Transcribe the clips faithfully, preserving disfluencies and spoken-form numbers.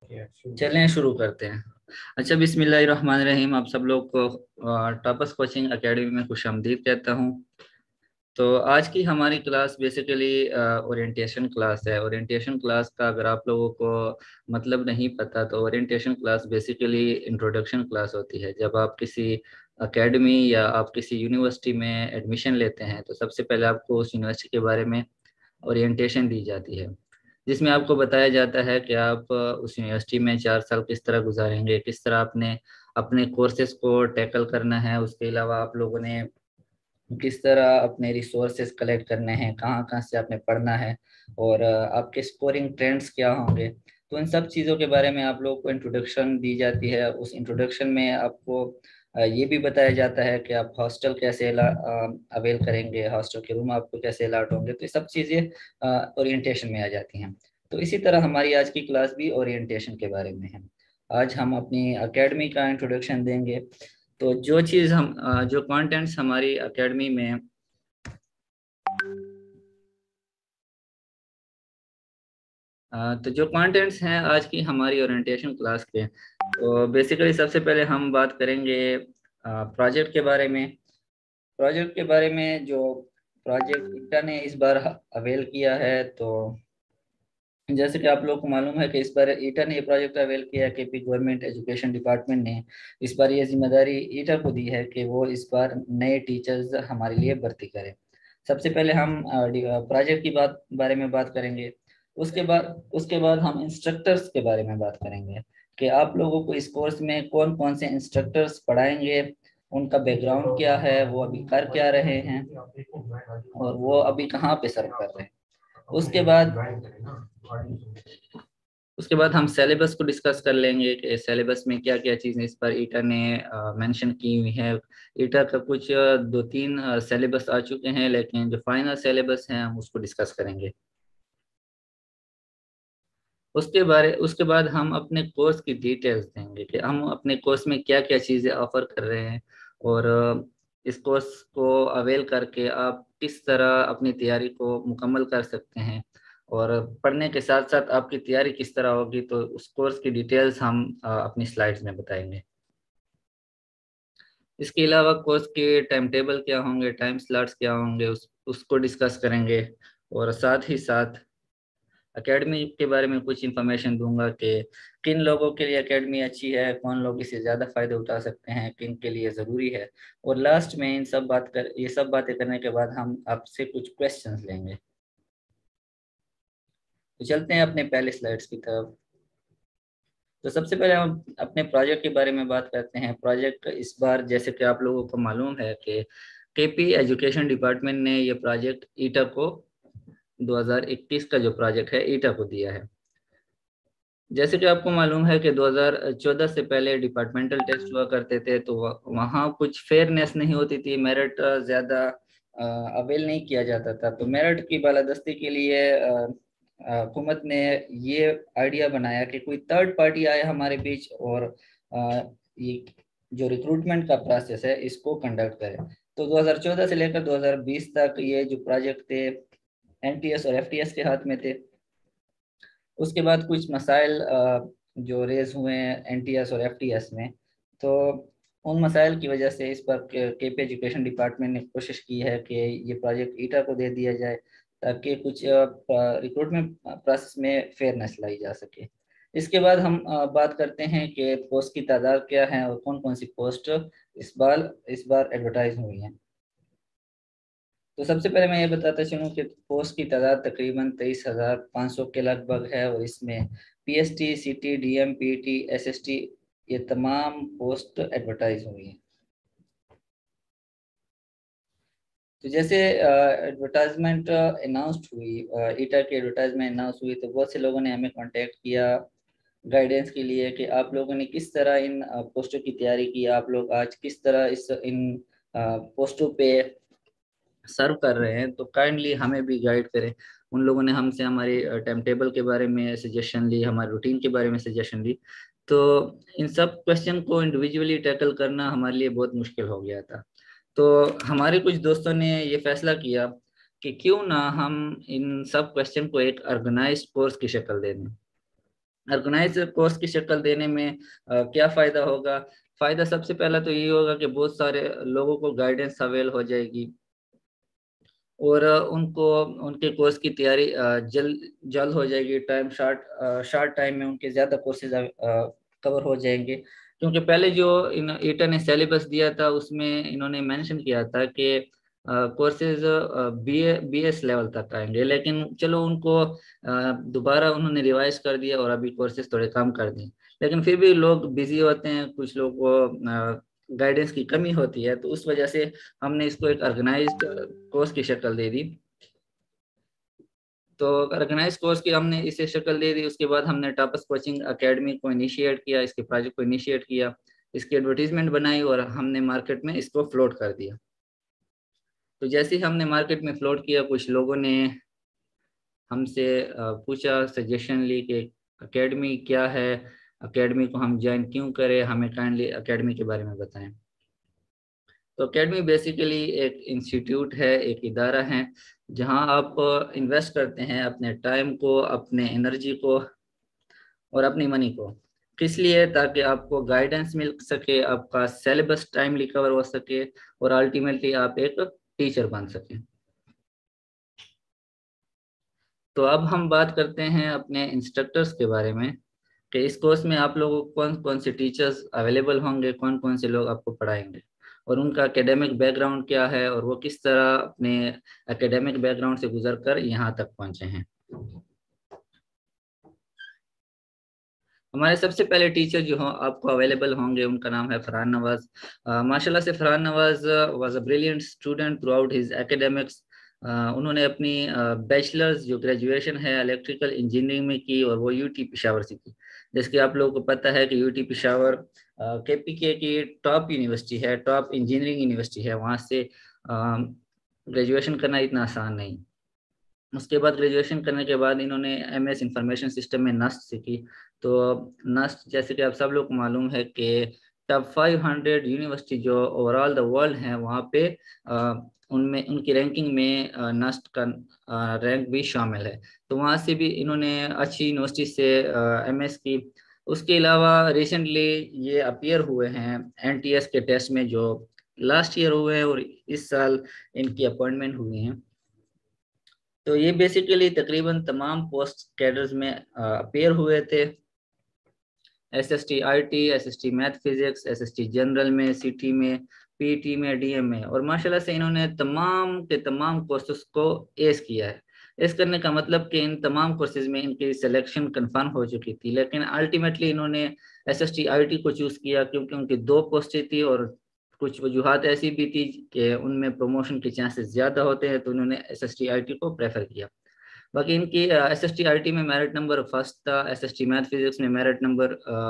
चलें शुरू करते हैं। अच्छा, बिस्मिल्लाहिर्रहमानिर्रहीम। आप सब लोग को टॉपर्स कोचिंग एकेडमी में खुशामदीद कहता हूँ। तो आज की हमारी क्लास बेसिकली ओरिएंटेशन क्लास है। ओरिएंटेशन क्लास का अगर आप लोगों को मतलब नहीं पता तो orientation class basically introduction class होती है। जब आप किसी एकेडमी या आप किसी यूनिवर्सिटी में एडमिशन लेते हैं तो सबसे पहले आपको उस यूनिवर्सिटी के बारे में ओरिएंटेशन दी जाती है, जिसमें आपको बताया जाता है कि आप उस यूनिवर्सिटी में चार साल किस तरह गुजारेंगे, किस तरह आपने अपने कोर्सेज को टैकल करना है। उसके अलावा आप लोगों ने किस तरह अपने रिसोर्सेज कलेक्ट करने हैं, कहाँ कहाँ से आपने पढ़ना है, और आपके स्कोरिंग ट्रेंड्स क्या होंगे। तो इन सब चीज़ों के बारे में आप लोगों को इंट्रोडक्शन दी जाती है। उस इंट्रोडक्शन में आपको ये भी बताया जाता है कि आप हॉस्टल कैसे अवेल करेंगे, हॉस्टल के रूम आपको कैसे अलाट होंगे। तो ये सब चीज़ें ओरिएंटेशन में आ जाती हैं। तो इसी तरह हमारी आज की क्लास भी ओरिएंटेशन के बारे में है। आज हम अपनी एकेडमी का इंट्रोडक्शन देंगे। तो जो चीज़ हम जो कंटेंट्स हमारी एकेडमी में तो जो कंटेंट्स हैं आज की हमारी ओरिएंटेशन क्लास के, तो बेसिकली सबसे पहले हम बात करेंगे प्रोजेक्ट के बारे में। प्रोजेक्ट के बारे में जो प्रोजेक्ट ईटा ने इस बार अवेल किया है, तो जैसे कि आप लोग को मालूम है कि इस बार ईटा ने ये प्रोजेक्ट अवेल किया है। केपी गवर्नमेंट एजुकेशन डिपार्टमेंट ने इस बार ये जिम्मेदारी ईटा को दी है कि वो इस बार नए टीचर्स हमारे लिए भर्ती करें। सबसे पहले हम प्रोजेक्ट की बात बारे में बात करेंगे। उसके बाद उसके बाद हम इंस्ट्रक्टर्स के बारे में बात करेंगे कि आप लोगों को इस कोर्स में कौन कौन से इंस्ट्रक्टर्स पढ़ाएंगे, उनका बैकग्राउंड क्या है, वो अभी कर क्या रहे हैं, और वो अभी कहाँ पे सर्व कर रहे हैं। उसके बाद उसके बाद हम सिलेबस को डिस्कस कर लेंगे कि सिलेबस में क्या क्या चीज़ें इस पर ईटा ने मेंशन की हुई है। ईटा का कुछ दो तीन सिलेबस आ चुके हैं, लेकिन जो फाइनल सिलेबस है हम उसको डिस्कस करेंगे। उसके बारे उसके बाद हम अपने कोर्स की डिटेल्स देंगे कि हम अपने कोर्स में क्या क्या चीज़ें ऑफर कर रहे हैं, और इस कोर्स को अवेल करके आप किस तरह अपनी तैयारी को मुकम्मल कर सकते हैं, और पढ़ने के साथ साथ आपकी तैयारी किस तरह होगी। तो उस कोर्स की डिटेल्स हम अपनी स्लाइड्स में बताएंगे। इसके अलावा कोर्स के टाइम टेबल क्या होंगे, टाइम स्लॉट्स क्या होंगे, उस उसको डिस्कस करेंगे। और साथ ही साथ एकेडमी के बारे में कुछ इन्फॉर्मेशन दूंगा कि किन लोगों के लिए एकेडमी अच्छी है, कौन लोग इससे ज़्यादा फायदे उठा सकते हैं, किन के लिए ज़रूरी है। और लास्ट में इन सब बात कर ये सब बातें करने के बाद हम आपसे कुछ क्वेश्चंस लेंगे। तो चलते हैं अपने पहले स्लाइड्स की तरफ। तो सबसे पहले हम अपने प्रोजेक्ट के बारे में बात करते हैं। प्रोजेक्ट इस बार, जैसे कि आप लोगों को मालूम है कि केपी एजुकेशन डिपार्टमेंट ने ये प्रोजेक्ट ईटा को दो हज़ार इक्कीस का जो प्रोजेक्ट है ईटा को दिया है। जैसे कि आपको मालूम है कि दो हज़ार चौदह से पहले डिपार्टमेंटल टेस्ट हुआ करते थे, तो वहाँ कुछ फेयरनेस नहीं होती थी, मेरिट ज़्यादा अवेल नहीं किया जाता था। तो मेरिट की बालादस्ती के लिए हुकूमत ने ये आइडिया बनाया कि कोई थर्ड पार्टी आए हमारे बीच और आ, ये जो रिक्रूटमेंट का प्रोसेस है इसको कंडक्ट करे। तो दो हज़ार चौदह से लेकर दो हज़ार बीस तक ये जो प्रोजेक्ट थे एनटीएस और एफटीएस के हाथ में थे। उसके बाद कुछ मसाइल जो रेज हुए हैं एनटीएस और एफटीएस में, तो उन मसाइल की वजह से इस पर केपी एजुकेशन डिपार्टमेंट ने कोशिश की है कि ये प्रोजेक्ट ईटा को दे दिया जाए, ताकि कुछ रिक्रूटमेंट प्रोसेस में फेयरनेस लाई जा सके। इसके बाद हम बात करते हैं कि पोस्ट की तादाद क्या है और कौन कौन सी पोस्ट इस बार इस बार एडवर्टाइज हुई हैं। तो सबसे पहले मैं ये बताता चलूँ कि पोस्ट की तादाद तकरीबन तेईस हजार पाँच सौ के लगभग है, और इसमें पीएसटी, सीटी, डीएम, पीटी, एसएसटी ये तमाम पोस्ट एडवर्टाइज हुई हैं। तो जैसे एडवर्टाइजमेंट अनाउंस्ड हुई, ईटा की एडवर्टाइजमेंट अनाउंस हुई, तो बहुत से लोगों ने हमें कांटेक्ट किया गाइडेंस के लिए कि आप लोगों ने किस तरह इन पोस्टों की तैयारी की, आप लोग आज किस तरह इस इन पोस्टों पे सर्व कर रहे हैं, तो काइंडली हमें भी गाइड करें। उन लोगों ने हमसे हमारे टाइम टेबल के बारे में सजेशन ली, हमारे रूटीन के बारे में सजेशन ली। तो इन सब क्वेश्चन को इंडिविजुअली टैकल करना हमारे लिए बहुत मुश्किल हो गया था। तो हमारे कुछ दोस्तों ने ये फैसला किया कि क्यों ना हम इन सब क्वेश्चन को एक ऑर्गेनाइज्ड कोर्स की शक्ल दे दें। ऑर्गेनाइज कोर्स की शक्ल देने में आ, क्या फ़ायदा होगा? फ़ायदा सबसे पहला तो ये होगा कि बहुत सारे लोगों को गाइडेंस अवेल हो जाएगी, और उनको उनके कोर्स की तैयारी जल्द जल्द हो जाएगी। टाइम शार्ट शार्ट टाइम में उनके ज़्यादा कोर्सेज कवर हो जाएंगे। क्योंकि पहले जो इन ईटा ने सिलेबस दिया था उसमें इन्होंने मेंशन किया था कि courses B A B S level तक आएंगे, लेकिन चलो उनको अ, दोबारा उन्होंने रिवाइज कर दिया और अभी कोर्सेज थोड़े कम कर दिए। लेकिन फिर भी लोग बिजी होते हैं, कुछ लोग को गाइडेंस की कमी होती है, तो उस वजह से हमने इसको एक ऑर्गेनाइज्ड कोर्स की शक्ल दे दी। तो ऑर्गेनाइज कोर्स की हमने इसे शक्ल दे दी। उसके बाद हमने टापस कोचिंग एकेडमी को इनिशिएट किया, इसके प्रोजेक्ट को इनिशिएट किया, इसकी एडवर्टीजमेंट बनाई और हमने मार्केट में इसको फ्लोट कर दिया। तो जैसे ही हमने मार्केट में फ्लोट किया, कुछ लोगों ने हमसे पूछा, सजेशन ली कि एकेडमी क्या है, एकेडमी को हम ज्वाइन क्यों करें, हमें काइंडली एकेडमी के बारे में बताएं। तो एकेडमी बेसिकली एक इंस्टीट्यूट है, एक इदारा है जहां आप इन्वेस्ट करते हैं अपने टाइम को, अपने एनर्जी को और अपनी मनी को। किस लिए? ताकि आपको गाइडेंस मिल सके, आपका सिलेबस टाइमली कवर हो सके और अल्टीमेटली आप एक टीचर बन सकें। तो अब हम बात करते हैं अपने इंस्ट्रक्टर्स के बारे में कि इस कोर्स में आप लोगों को कौन कौन से टीचर्स अवेलेबल होंगे, कौन कौन से लोग आपको पढ़ाएंगे और उनका एकेडमिक बैकग्राउंड क्या है और वो किस तरह अपने एकेडमिक बैकग्राउंड से गुजर कर यहाँ तक पहुँचे हैं। हमारे सबसे पहले टीचर जो हो आपको अवेलेबल होंगे उनका नाम है फरहान नवाज। माशाल्लाह से Farhan Nawaz was a brilliant student throughout his academics. उन्होंने अपनी बैचलर्स जो ग्रेजुएशन है इलेक्ट्रिकल इंजीनियरिंग में की और वो यूटी पिशावर से की। जैसे कि आप लोगों को पता है कि यूटी पिशावर केपीके की टॉप यूनिवर्सिटी है, टॉप इंजीनियरिंग यूनिवर्सिटी है। वहाँ से ग्रेजुएशन करना इतना आसान नहीं। उसके बाद ग्रेजुएशन करने के बाद इन्होंने एम एस इंफॉर्मेशन सिस्टम में नस्ट सीखी। तो नस्ट जैसे कि आप सब लोग को मालूम है कि टॉप फाइव हंड्रेड यूनिवर्सिटी जो ओवरऑल द वर्ल्ड हैं वहाँ पे आ, उनमें उनकी रैंकिंग में आ, नस्ट का आ, रैंक भी शामिल है। तो वहाँ से भी इन्होंने अच्छी यूनिवर्सिटी से एम एस की। उसके अलावा रिसेंटली ये अपीयर हुए हैं एन टी एस के टेस्ट में जो लास्ट ईयर हुए हैं और इस साल इनकी अपॉइंटमेंट हुई है। तो ये बेसिकली तकरीबन तमाम पोस्ट कैडर्स में अपेयर हुए थे, S S T I T, S S T math physics, S S T general में, सी टी में, पी टी में, डी एम में, और माशाल्लाह से इन्होंने तमाम के तमाम कोर्सेज को एस किया है। एस करने का मतलब कि इन तमाम कोर्सेज में इनकी सिलेक्शन कंफर्म हो चुकी थी, लेकिन अल्टीमेटली इन्होंने S S T I T को चूज़ किया क्योंकि उनकी दो पोस्टें थी और कुछ वजूहत ऐसी भी थी कि उनमें प्रमोशन के चांसेस ज़्यादा होते हैं, तो उन्होंने S S T I T को प्रेफर किया। बाकी इनकी S S T I T में मेरिट नंबर फर्स्ट था, S S T math physics में मेरिट नंबर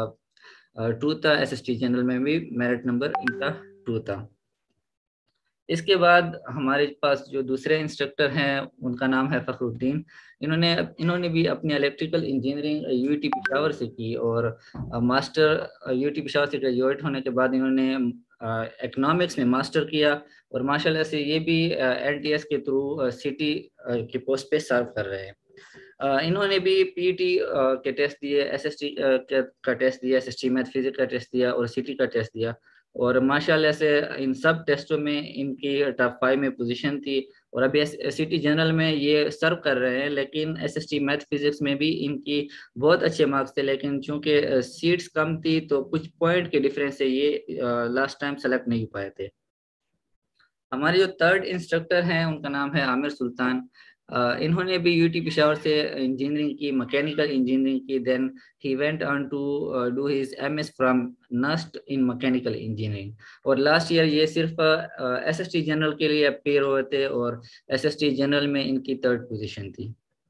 टू था, एस एस टी जनरल में भी मेरिट नंबर इनका टू था। इसके बाद हमारे पास जो दूसरे इंस्ट्रक्टर हैं उनका नाम है फखरुद्दीन। इन्होंने इन्होंने भी अपनी इलेक्ट्रिकल इंजीनियरिंग यूटी पिशावर से की और मास्टर यूटी पिशावर से ग्रेजुएट होने के बाद इन्होंने इकोनॉमिक्स में मास्टर किया और माशाल्लाह से ये भी एन टी एस के थ्रू सिटी के पोस्ट पे सर्व कर रहे हैं। Uh, इन्होंने भी पीटी uh, के टेस्ट दिए, एसएसटी uh, का टेस्ट दिया, एसएसटी मैथ फिजिक्स का टेस्ट दिया और सिटी का टेस्ट दिया और माशाल्लाह से इन सब टेस्टों में इनकी टॉप फाइव में पोजीशन थी और अभी सिटी जनरल में ये सर्व कर रहे हैं। लेकिन एसएसटी मैथ फिजिक्स में भी इनकी बहुत अच्छे मार्क्स थे, लेकिन चूंकि सीट्स कम थी तो कुछ पॉइंट के डिफरेंस से ये लास्ट टाइम सेलेक्ट नहीं पाए थे। हमारे जो थर्ड इंस्ट्रक्टर हैं उनका नाम है आमिर सुल्तान। Uh, इन्होंने भी यूटी पिशावर से इंजीनियरिंग की, मैकेनिकल इंजीनियरिंग की। Then he went on to do his MS from NUST in mechanical engineering और लास्ट ईयर ये सिर्फ एसएसटी uh, जनरल के लिए अपेयर हुए थे और एसएसटी जनरल में इनकी थर्ड पोजीशन थी।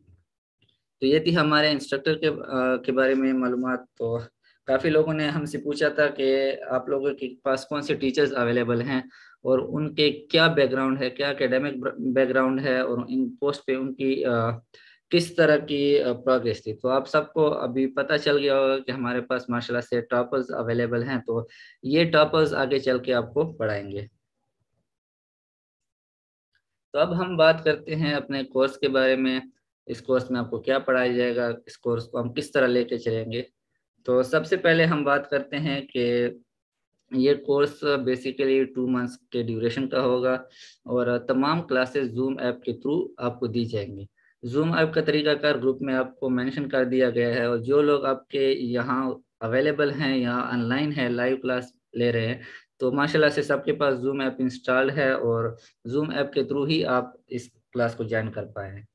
तो ये थी हमारे इंस्ट्रक्टर के uh, के बारे में मालूमात। तो काफ़ी लोगों ने हमसे पूछा था कि आप लोगों के पास कौन से टीचर्स अवेलेबल हैं और उनके क्या बैकग्राउंड है, क्या एकेडमिक बैकग्राउंड है और इन पोस्ट पे उनकी आ, किस तरह की प्रोग्रेस थी। तो आप सबको अभी पता चल गया होगा कि हमारे पास माशाल्लाह से टॉपर्स अवेलेबल हैं। तो ये टॉपर्स आगे चल के आपको पढ़ाएंगे। तो अब हम बात करते हैं अपने कोर्स के बारे में। इस कोर्स में आपको क्या पढ़ाया जाएगा, इस कोर्स को हम किस तरह लेके चलेंगे। तो सबसे पहले हम बात करते हैं कि ये कोर्स बेसिकली टू मंथ्स के ड्यूरेशन का होगा और तमाम क्लासेस जूम ऐप के थ्रू आपको दी जाएंगी। जूम ऐप का तरीकाकार ग्रुप में आपको मेंशन कर दिया गया है, और जो लोग आपके यहाँ अवेलेबल हैं, यहाँ ऑनलाइन है, लाइव क्लास ले रहे हैं, तो माशाल्लाह से सबके पास जूम ऐप इंस्टॉल्ड है और जूम ऐप के थ्रू ही आप इस क्लास को ज्वाइन कर पाए हैं।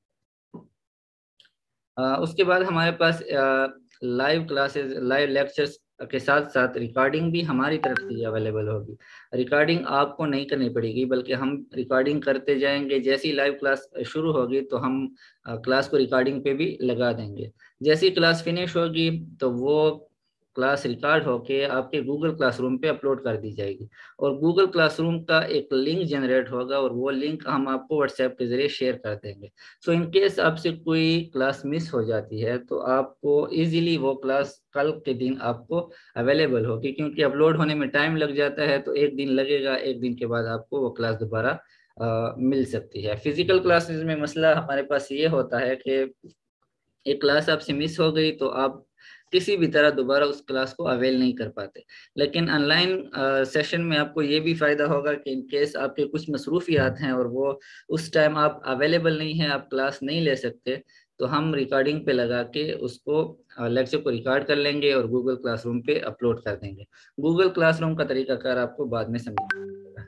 अ, उसके बाद हमारे पास लाइव क्लासेस, लाइव लेक्चर्स के साथ साथ रिकॉर्डिंग भी हमारी तरफ से अवेलेबल होगी। रिकॉर्डिंग आपको नहीं करनी पड़ेगी, बल्कि हम रिकॉर्डिंग करते जाएंगे। जैसी लाइव क्लास शुरू होगी तो हम क्लास को रिकॉर्डिंग पे भी लगा देंगे। जैसी क्लास फिनिश होगी तो वो क्लास रिकॉर्ड होके आपके गूगल क्लासरूम पे अपलोड कर दी जाएगी, और गूगल क्लासरूम का एक लिंक जनरेट होगा और वो लिंक हम आपको व्हाट्सएप के जरिए शेयर कर देंगे। सो इन केस आपसे कोई क्लास मिस हो जाती है तो आपको इजीली वो क्लास कल के दिन आपको अवेलेबल होगी, क्योंकि अपलोड होने में टाइम लग जाता है, तो एक दिन लगेगा, एक दिन के बाद आपको वो क्लास दोबारा अ, मिल सकती है। फिजिकल क्लासेस में मसला हमारे पास ये होता है कि एक क्लास आपसे मिस हो गई तो आप किसी भी तरह दोबारा उस क्लास को अवेल नहीं कर पाते। लेकिन ऑनलाइन सेशन में आपको ये भी फायदा होगा कि इन केस आपके कुछ मसरूफियात हैं और वो उस टाइम आप अवेलेबल नहीं हैं, आप क्लास नहीं ले सकते, तो हम रिकॉर्डिंग पे लगा के उसको लेक्चर को रिकॉर्ड कर लेंगे और गूगल क्लासरूम पे अपलोड कर देंगे। गूगल क्लासरूम का तरीकाकार आपको बाद में समझ।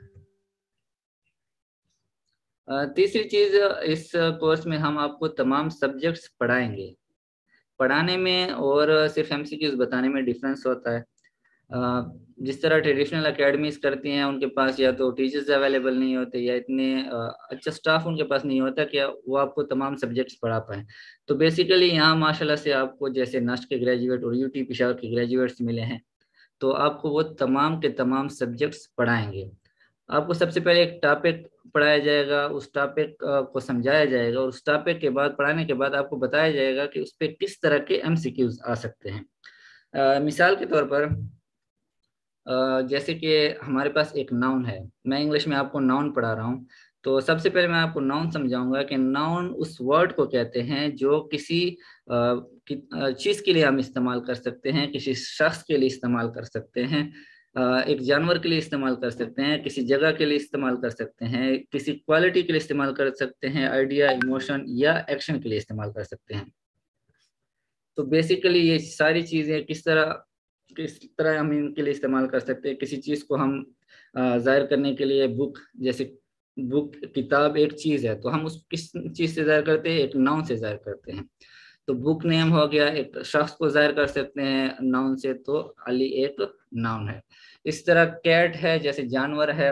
तीसरी चीज, इस कोर्स में हम आपको तमाम सब्जेक्ट्स पढ़ाएंगे। पढ़ाने में और सिर्फ एमसीक्यूज बताने में डिफरेंस होता है। अ, जिस तरह ट्रेडिशनल एकेडमीज करती हैं, उनके पास या तो टीचर्स अवेलेबल नहीं होते या इतने अ, अच्छा स्टाफ उनके पास नहीं होता कि वो आपको तमाम सब्जेक्ट्स पढ़ा पाएँ। तो बेसिकली यहाँ माशाल्लाह से आपको जैसे नस्ट के ग्रेजुएट और यूटी पेशावर के ग्रेजुएट्स मिले हैं, तो आपको वो तमाम के तमाम सब्जेक्ट्स पढ़ाएंगे। आपको सबसे पहले एक टॉपिक पढ़ाया जाएगा, उस टॉपिक को समझाया जाएगा, और उस टॉपिक के बाद, पढ़ाने के बाद आपको बताया जाएगा कि उस पर किस तरह के एमसीक्यूज आ सकते हैं। अ, मिसाल के तौर पर अ, जैसे कि हमारे पास एक नाउन है, मैं इंग्लिश में आपको नाउन पढ़ा रहा हूँ, तो सबसे पहले मैं आपको नाउन समझाऊंगा कि नाउन उस वर्ड को कहते हैं जो किसी चीज़ के लिए हम इस्तेमाल कर सकते हैं, किसी शख्स के लिए इस्तेमाल कर सकते हैं, अ, एक जानवर के लिए इस्तेमाल कर सकते हैं, किसी जगह के लिए इस्तेमाल कर सकते हैं, किसी क्वालिटी के लिए इस्तेमाल कर सकते हैं, आइडिया, इमोशन या एक्शन के लिए इस्तेमाल कर सकते हैं। तो बेसिकली ये सारी चीज़ें किस तरह किस तरह हम इनके लिए इस्तेमाल कर सकते हैं। किसी चीज़ को हम अ, जाहिर करने के लिए बुक, जैसे बुक, किताब एक चीज़ है, तो हम उस किस चीज़ से जाहिर करते हैं, एक नाउन से जाहिर करते हैं। तो बुक नेम हो गया, एक शख्स को जाहिर कर सकते हैं नाउन से, तो अली एक नाउन है। इस तरह कैट है, जैसे जानवर है,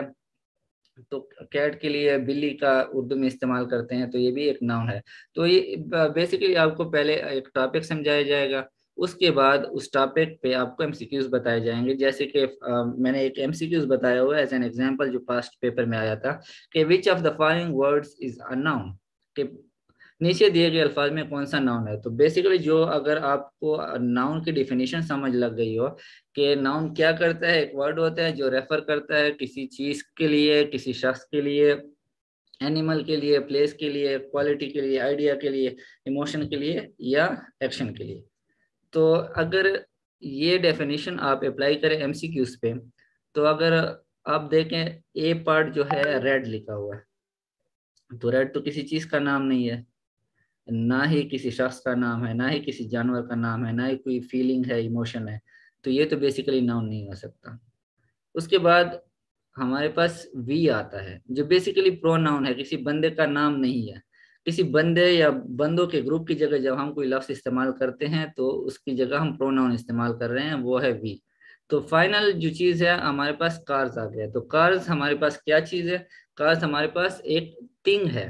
तो कैट के लिए बिल्ली का उर्दू में इस्तेमाल करते हैं, तो ये भी एक नाउन है। तो ये बेसिकली आपको पहले एक टॉपिक समझाया जाएगा, उसके बाद उस टॉपिक पे आपको एमसीक्यूज बताए जाएंगे। जैसे कि अ, मैंने एक एमसीक्यूज बताया हुआ है एज एन एग्जांपल, जो पास्ट पेपर में आया था कि which of the following words is a noun, कि नीचे दिए गए अल्फाज में कौन सा नाउन है। तो बेसिकली जो, अगर आपको नाउन की डिफिनीशन समझ लग गई हो कि नाउन क्या करता है, एक वर्ड होता है जो रेफर करता है किसी चीज के लिए, किसी शख्स के लिए, एनिमल के लिए, प्लेस के लिए, क्वालिटी के लिए, आइडिया के लिए, इमोशन के लिए या एक्शन के लिए। तो अगर ये डेफिनेशन आप अप्लाई करें एमसीक्यूज पे, तो अगर आप देखें ए पार्ट जो है रेड लिखा हुआ है, तो रेड तो किसी चीज का नाम नहीं है, ना ही किसी शख्स का नाम है, ना ही किसी जानवर का नाम है, ना ही कोई फीलिंग है, इमोशन है, तो ये तो बेसिकली नाउन नहीं हो सकता। उसके बाद हमारे पास वी आता है, जो बेसिकली प्रोनाउन है, किसी बंदे का नाम नहीं है। किसी बंदे या बंदों के ग्रुप की जगह जब हम कोई लफ्ज इस्तेमाल करते हैं तो उसकी जगह हम प्रोनाउन इस्तेमाल कर रहे हैं, वो है वी। तो फाइनल जो चीज है हमारे पास कार्स आ गया। तो कार्स हमारे पास क्या चीज है, कार्स हमारे पास एक थिंग है,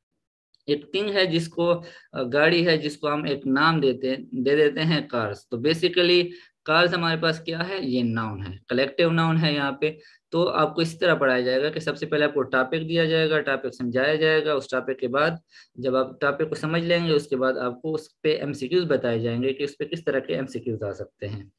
एक थिंग है जिसको अ, गाड़ी है जिसको हम एक नाम देते दे देते हैं कार्स। तो बेसिकली कार्स हमारे पास क्या है, ये नाउन है, कलेक्टिव नाउन है यहाँ पे। तो आपको इस तरह पढ़ाया जाएगा कि सबसे पहले आपको टॉपिक दिया जाएगा, टॉपिक समझाया जाएगा, उस टॉपिक के बाद जब आप टॉपिक को समझ लेंगे उसके बाद आपको उस पे एमसीक्यूज बताए जाएंगे कि उस पे किस तरह के एमसीक्यूज आ सकते हैं।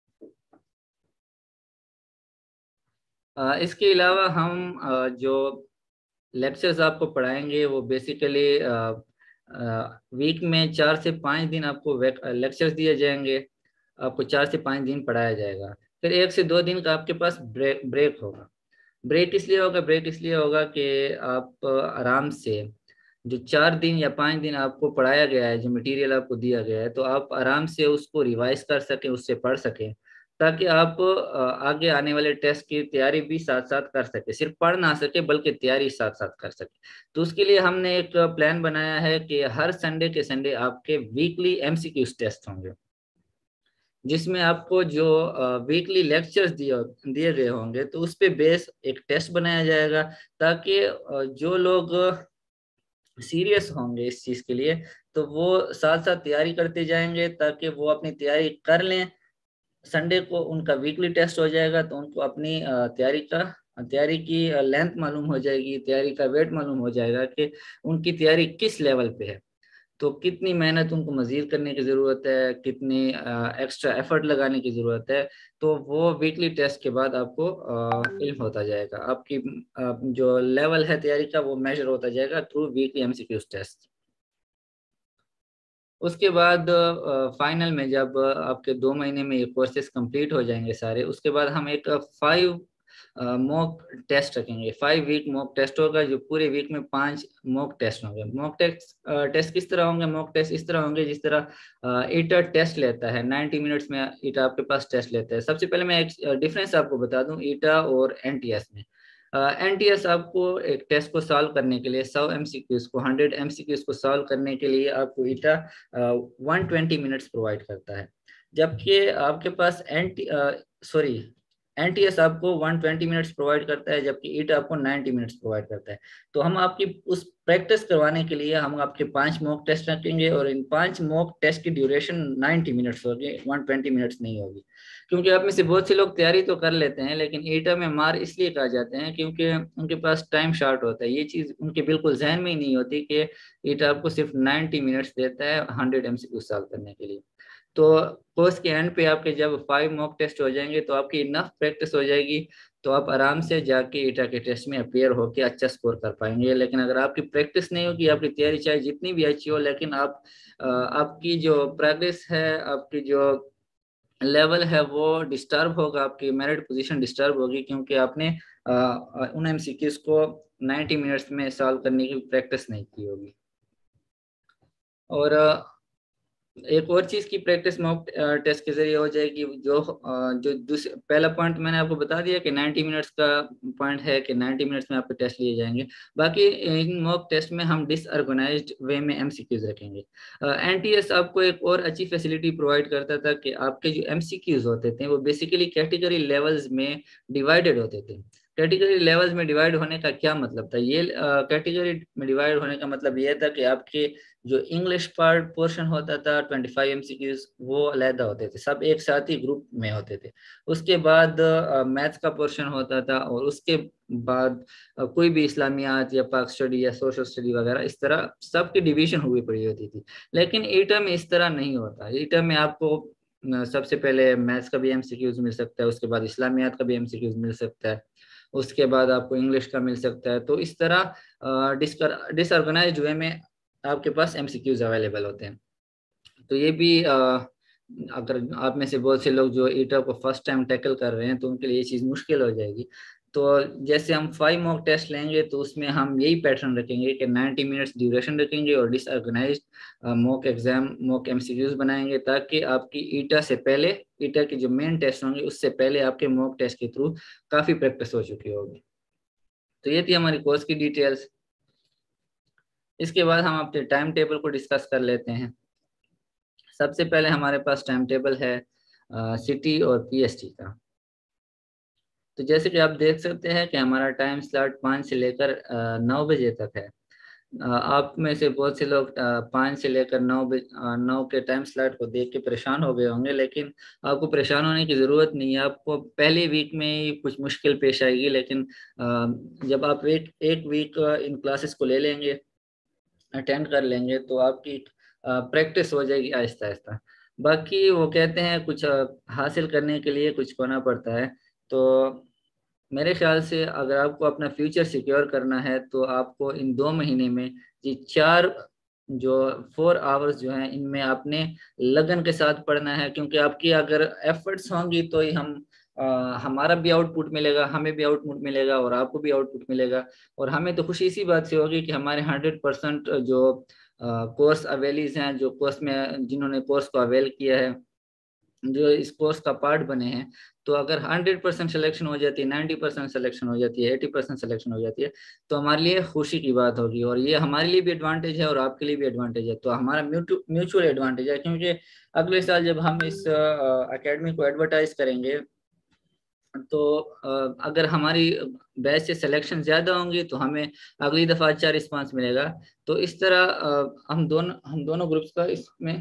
अ, इसके अलावा हम अ, जो लेक्चर्स आपको पढ़ाएंगे वो बेसिकली वीक में चार से पाँच दिन आपको लेक्चर्स दिए जाएंगे, आपको चार से पाँच दिन पढ़ाया जाएगा। फिर एक से दो दिन का आपके पास ब्रेक ब्रेक होगा। ब्रेक इसलिए होगा ब्रेक इसलिए होगा कि आप आराम से जो चार दिन या पाँच दिन आपको पढ़ाया गया है, जो मटेरियल आपको दिया गया है, तो आप आराम से उसको रिवाइज कर सकें, उससे पढ़ सकें, ताकि आप अ, आगे आने वाले टेस्ट की तैयारी भी साथ साथ कर सके, सिर्फ पढ़ ना सके बल्कि तैयारी साथ साथ कर सके। तो उसके लिए हमने एक प्लान बनाया है कि हर संडे के संडे आपके वीकली एमसीक्यू टेस्ट होंगे, जिसमें आपको जो वीकली लेक्चर्स दिए दिए गए होंगे तो उस पे बेस एक टेस्ट बनाया जाएगा, ताकि अ, जो लोग सीरियस होंगे इस चीज के लिए तो वो साथ साथ तैयारी करते जाएंगे, ताकि वो अपनी तैयारी कर लें। संडे को उनका वीकली टेस्ट हो जाएगा तो उनको अपनी अ, तैयारी का तैयारी की लेंथ मालूम हो जाएगी, तैयारी का वेट मालूम हो जाएगा कि उनकी तैयारी किस लेवल पे है, तो कितनी मेहनत उनको मजीद करने की ज़रूरत है, कितनी एक्स्ट्रा एफर्ट लगाने की ज़रूरत है। तो वो वीकली टेस्ट के बाद आपको अ, इल्म होता जाएगा, आपकी अ, जो लेवल है तैयारी का वो मेजर होता जाएगा थ्रू वीकली एमसीक्यू टेस्ट। उसके बाद फाइनल में जब आपके दो महीने में ये कोर्सेज कंप्लीट हो जाएंगे सारे, उसके बाद हम एक फाइव मॉक टेस्ट रखेंगे। फाइव वीक मॉक टेस्ट होगा, जो पूरे वीक में पांच मॉक टेस्ट होंगे। मॉक टेस्ट टेस्ट किस तरह होंगे? मॉक टेस्ट इस तरह होंगे जिस तरह ईटा टेस्ट लेता है, नाइन्टी मिनट्स में ईटा आपके पास टेस्ट लेता है। सबसे पहले मैं एक डिफरेंस आपको बता दूं ईटा और एनटीएस में। एनटीएस आपको एक टेस्ट को सॉल्व करने के लिए सौ एमसीक्यूज को हंड्रेड एमसीक्यूज को सॉल्व करने के लिए आपको ETEA one twenty minutes provide करता है, जबकि आपके पास एंटी सॉरी एनटीएस आपको वन ट्वेंटी मिनट्स प्रोवाइड करता है, जबकि ईट आपको नाइन्टी मिनट्स प्रोवाइड करता है। तो हम आपकी उस प्रैक्टिस करवाने के लिए हम आपके पांच मॉक टेस्ट रखेंगे, और इन पांच मॉक टेस्ट की ड्यूरेशन नाइन्टी मिनट्स होगी, वन ट्वेंटी मिनट्स नहीं होगी। क्योंकि आप में से बहुत से लोग तैयारी तो कर लेते हैं, लेकिन ईटा में मार इसलिए कहा जाते हैं क्योंकि उनके पास टाइम शॉर्ट होता है। ये चीज़ उनके बिल्कुल जहन में ही नहीं होती कि ईटा आपको सिर्फ नाइन्टी मिनट्स देता है हंड्रेड एमसीक्यू सॉल्व करने के लिए। तो कोर्स के एंड पे आपके जब फाइव मॉक टेस्ट हो जाएंगे तो आपकी इनफ प्रैक्टिस हो जाएगी, तो आप आराम से जाके ईटा के टेस्ट में अपियर होकर अच्छा स्कोर कर पाएंगे। लेकिन अगर आपकी प्रैक्टिस नहीं होगी, आपकी तैयारी चाहे जितनी भी अच्छी हो, लेकिन आप आपकी जो प्रोग्रेस है, आपकी जो लेवल है वो डिस्टर्ब होगा, आपकी मेरिट पोजीशन डिस्टर्ब होगी, क्योंकि आपने उन एमसीक्यूज को नाइन्टी मिनट्स में सॉल्व करने की प्रैक्टिस नहीं की होगी। और एक और चीज की प्रैक्टिस मॉक टेस्ट के जरिए हो जाएगी। जो जो दूसरा पहला पॉइंट मैंने आपको बता दिया कि नाइन्टी मिनट्स का पॉइंट है कि नाइन्टी मिनट्स में आपके टेस्ट लिए जाएंगे। बाकी इन मॉक टेस्ट में हम डिसऑर्गेनाइज्ड वे में एमसीक्यूज रखेंगे। एनटीएस आपको एक और अच्छी फैसिलिटी प्रोवाइड करता था कि आपके जो एमसीक्यूज होते थे वो बेसिकली कैटेगरी लेवल्स में डिवाइडेड होते थे। कैटेगरी लेवल्स में डिवाइड होने का क्या मतलब था? ये कैटेगरी में डिवाइड होने का मतलब ये था कि आपके जो इंग्लिश पार्ट पोर्शन होता था ट्वेंटी फाइव एमसीक्यूज वो अलहदा होते थे, सब एक साथ ही ग्रुप में होते थे। उसके बाद मैथ्स का पोर्शन होता था, और उसके बाद uh, कोई भी इस्लामियात या पाक स्टडी या सोशल स्टडी वगैरह इस तरह सबकी डिवीजन हुई पड़ी होती थी। लेकिन ईटा में इस तरह नहीं होता। ईटा में आपको uh, सबसे पहले मैथ्स का भी एमसीक्यूज मिल सकता है, उसके बाद इस्लामियात का भी एमसीक्यूज मिल सकता है, उसके बाद आपको इंग्लिश का मिल सकता है। तो इस तरह डिसऑर्गेनाइज्ड वे में आपके पास एमसीक्यूज अवेलेबल होते हैं। तो ये भी आ, अगर आप में से बहुत से लोग जो ईटा को फर्स्ट टाइम टैकल कर रहे हैं तो उनके लिए ये चीज़ मुश्किल हो जाएगी। तो जैसे हम फाइव मॉक टेस्ट लेंगे तो उसमें हम यही पैटर्न रखेंगे कि नाइन्टी मिनट्स ड्यूरेशन रखेंगे और disorganised mock exam mock MCQs बनाएंगे, ताकि आपकी ईटा से पहले ईटा की जो मेन टेस्ट होंगे उससे पहले आपके मॉक टेस्ट के थ्रू काफ़ी प्रैक्टिस हो चुकी होगी। तो ये थी हमारी कोर्स की डिटेल्स। इसके बाद हम अपने टाइम टेबल को डिस्कस कर लेते हैं। सबसे पहले हमारे पास टाइम टेबल है सिटी और पीएसटी का। तो जैसे कि आप देख सकते हैं कि हमारा टाइम स्लॉट पाँच से लेकर नौ बजे तक है। आप में से बहुत से लोग पाँच से लेकर नौ बजे नौ के टाइम स्लॉट को देख के परेशान हो गए होंगे, लेकिन आपको परेशान होने की ज़रूरत नहीं है। आपको पहले वीक में ही कुछ मुश्किल पेश आएगी, लेकिन जब आप एक एक वीक इन क्लासेस को ले लेंगे, अटेंड कर लेंगे, तो आपकी प्रैक्टिस हो जाएगी आहिस्ता आहिस्ता। बाकी वो कहते हैं कुछ हासिल करने के लिए कुछ खोना पड़ता है। तो मेरे ख्याल से अगर आपको अपना फ्यूचर सिक्योर करना है तो आपको इन दो महीने में ये चार जो फोर आवर्स जो हैं इनमें आपने लगन के साथ पढ़ना है, क्योंकि आपकी अगर एफर्ट्स होंगी तो ही हम आ, हमारा भी आउटपुट मिलेगा, हमें भी आउटपुट मिलेगा और आपको भी आउटपुट मिलेगा। और हमें तो खुशी इसी बात से होगी कि हमारे हंड्रेड परसेंट जो कोर्स अवेलीज हैं, जो कोर्स में जिन्होंने कोर्स को अवेल किया है, जो इस कोर्स का पार्ट बने हैं, तो अगर हंड्रेड परसेंट सिलेक्शन हो जाती है, नाइन्टी परसेंट सिलेक्शन हो जाती है, एटी परसेंट सिलेक्शन हो जाती है, तो हमारे लिए खुशी की बात होगी। और ये हमारे लिए भी एडवांटेज है और आपके लिए भी एडवांटेज है, तो हमारा म्यूचुअल एडवांटेज है। क्योंकि अगले साल जब हम इस अकेडमी को एडवर्टाइज करेंगे, तो अगर हमारी बैच से सिलेक्शन ज्यादा होंगी तो हमें अगली दफा अच्छा रिस्पांस मिलेगा। तो इस तरह हम दोनों हम दोनों ग्रुप्स का इसमें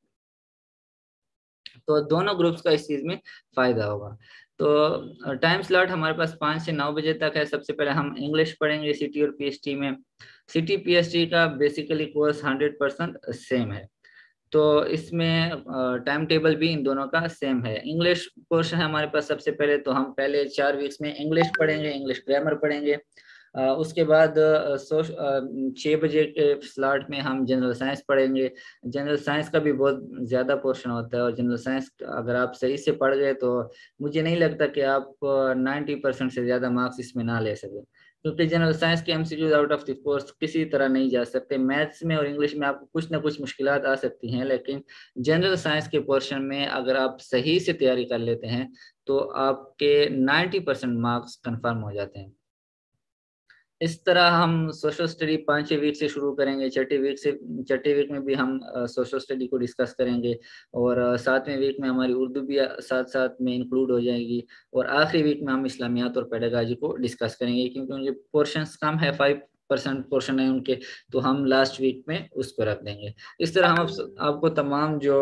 तो दोनों ग्रुप्स का इस चीज में फायदा होगा। तो टाइम स्लॉट हमारे पास पाँच से नौ बजे तक है। सबसे पहले हम इंग्लिश पढ़ेंगे सिटी और पीएचडी में। सिटी पीएचडी का basically course hundred percent same है, तो इसमें टाइम टेबल भी इन दोनों का सेम है। इंग्लिश पोर्शन है हमारे पास। सबसे पहले तो हम पहले चार वीक्स में इंग्लिश पढ़ेंगे, इंग्लिश ग्रामर पढ़ेंगे। Uh, उसके बाद छः बजे के स्लॉट में हम जनरल साइंस पढ़ेंगे। जनरल साइंस का भी बहुत ज़्यादा पोर्शन होता है, और जनरल साइंस अगर आप सही से पढ़ गए तो मुझे नहीं लगता कि आप नाइन्टी परसेंट से ज़्यादा मार्क्स इसमें ना ले सकें, क्योंकि जनरल साइंस के MCQs out of the course किसी तरह नहीं जा सकते। मैथ्स में और इंग्लिश में आपको कुछ ना कुछ मुश्किलात आ सकती हैं, लेकिन जनरल साइंस के पोर्शन में अगर आप सही से तैयारी कर लेते हैं तो आपके नाइन्टी परसेंट मार्क्स कन्फर्म हो जाते हैं। इस तरह हम सोशल स्टडी पांचवें वीक से शुरू करेंगे। छठी वीक से छठी वीक में भी हम सोशल स्टडी को डिस्कस करेंगे, और सातवें वीक में हमारी उर्दू भी साथ साथ में इंक्लूड हो जाएगी, और आखिरी वीक में हम इस्लामियात और पेडागॉजी को डिस्कस करेंगे। क्योंकि उनके पोर्शंस कम है, फाइव परसेंट पोर्शन है उनके, तो हम लास्ट वीक में उसको रख देंगे। इस तरह हम आपको तमाम जो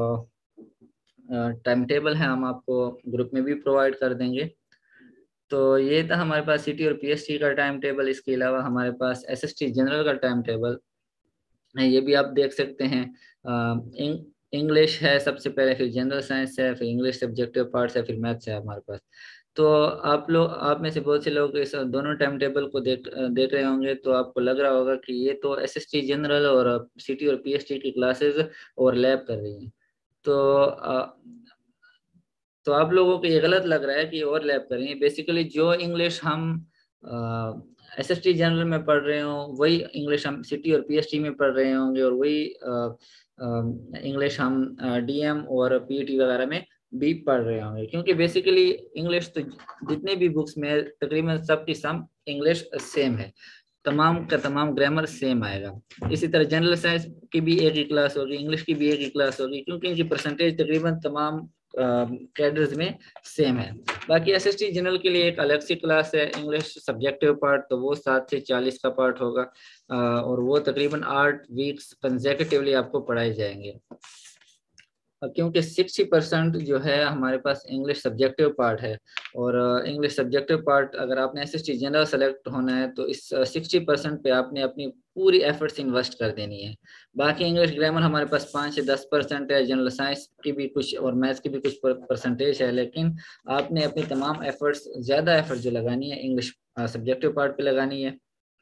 टाइम टेबल है हम आपको ग्रुप में भी प्रोवाइड कर देंगे। तो ये था हमारे पास सिटी और पीएचडी का टाइम टेबल। इसके अलावा हमारे पास एसएसटी जनरल का टाइम टेबल है, ये भी आप देख सकते हैं। इंग्लिश है सबसे पहले, फिर जनरल साइंस है, फिर इंग्लिश सब्जेक्टिव पार्ट्स है, फिर मैथ्स है हमारे पास। तो आप लोग आप में से बहुत से लोग इस दोनों टाइम टेबल को देख देख रहे होंगे, तो आपको लग रहा होगा कि ये तो एसएसटी जनरल और सिटी और पीएचडी की क्लासेस ओवरलैप कर रही हैं। तो तो आप लोगों को ये गलत लग रहा है कि ओवरलैप करेंगे। बेसिकली जो इंग्लिश हम एसएसटी जनरल में पढ़ रहे हो, वही इंग्लिश हम सिटी और पीएचडी में पढ़ रहे होंगे, और वही इंग्लिश हम डीएम और पीईटी वगैरह में भी पढ़ रहे होंगे। क्योंकि बेसिकली इंग्लिश तो जितने भी बुक्स में तकरीबन सबकी सम इंग्लिश सेम है, तमाम का तमाम ग्रामर सेम आएगा। इसी तरह जनरल साइंस की भी एक ही क्लास होगी, इंग्लिश की भी एक ही क्लास होगी, क्योंकि इनकी परसेंटेज तकरीबन तमाम कैडर्स में सेम है। बाकी एसएसटी जनरल के लिए एक अलग सी क्लास है, इंग्लिश सब्जेक्टिव पार्ट, तो वो सात से चालीस का पार्ट होगा, और वो तकरीबन आठ वीक्स कंसेक्यूटिवली आपको पढ़ाए जाएंगे। क्योंकि सिक्सटी परसेंट जो है हमारे पास इंग्लिश सब्जेक्टिव पार्ट है, और इंग्लिश सब्जेक्टिव पार्ट अगर आपने एसएसटी जनरल सेलेक्ट होना है तो इस सिक्सटी परसेंट पे आपने अपनी पूरी एफर्ट्स इन्वेस्ट कर देनी है। बाकी इंग्लिश ग्रामर हमारे पास पाँच से दस परसेंट है, जनरल साइंस की भी कुछ और मैथ्स की भी कुछ परसेंटेज है, लेकिन आपने अपनी तमाम एफर्ट्स ज़्यादा एफर्ट जो लगानी है इंग्लिश सब्जेक्टिव पार्ट पे लगानी है।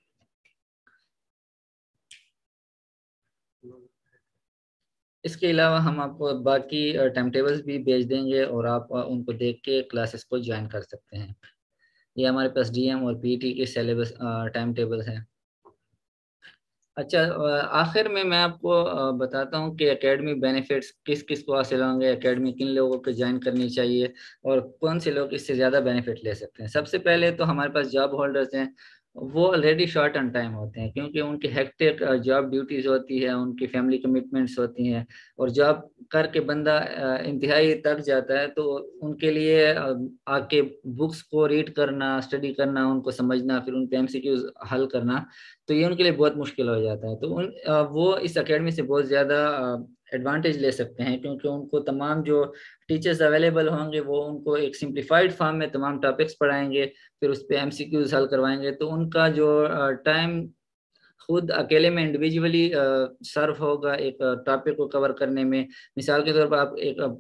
इसके अलावा हम आपको बाकी टाइम टेबल्स भी भेज देंगे, और आप उनको देख के क्लासेस को ज्वाइन कर सकते हैं। ये हमारे पास डीएम और पीटी के सिलेबस टाइम टेबल है। अच्छा, आखिर में मैं आपको बताता हूँ कि एकेडमी बेनिफिट्स किस किस को हासिल होंगे, एकेडमी किन लोगों को ज्वाइन करनी चाहिए, और कौन से लोग इससे ज़्यादा बेनिफिट ले सकते हैं। सबसे पहले तो हमारे पास जॉब होल्डर्स हैं, वो ऑलरेडी शॉर्ट ऑन टाइम होते हैं, क्योंकि उनकी हेक्टिक जॉब ड्यूटीज़ होती है, उनकी फैमिली कमिटमेंट्स होती हैं, और जॉब करके बंदा इंतहाई थक जाता है, तो उनके लिए आके बुक्स को रीड करना, स्टडी करना, उनको समझना, फिर उन पे एमसीक्यूज हल करना, तो ये उनके लिए बहुत मुश्किल हो जाता है। तो उन वो इस एकेडमी से बहुत ज़्यादा एडवांटेज ले सकते हैं, क्योंकि उनको तमाम जो टीचर्स अवेलेबल होंगे वो उनको एक सिंप्लीफाइड फॉर्म में तमाम टॉपिक्स पढ़ाएंगे, फिर उस पर एमसीक्यूज हल करवाएंगे, तो उनका जो टाइम खुद अकेले में इंडिविजुअली सर्व होगा एक टॉपिक को कवर करने में। मिसाल के तौर पर आप एक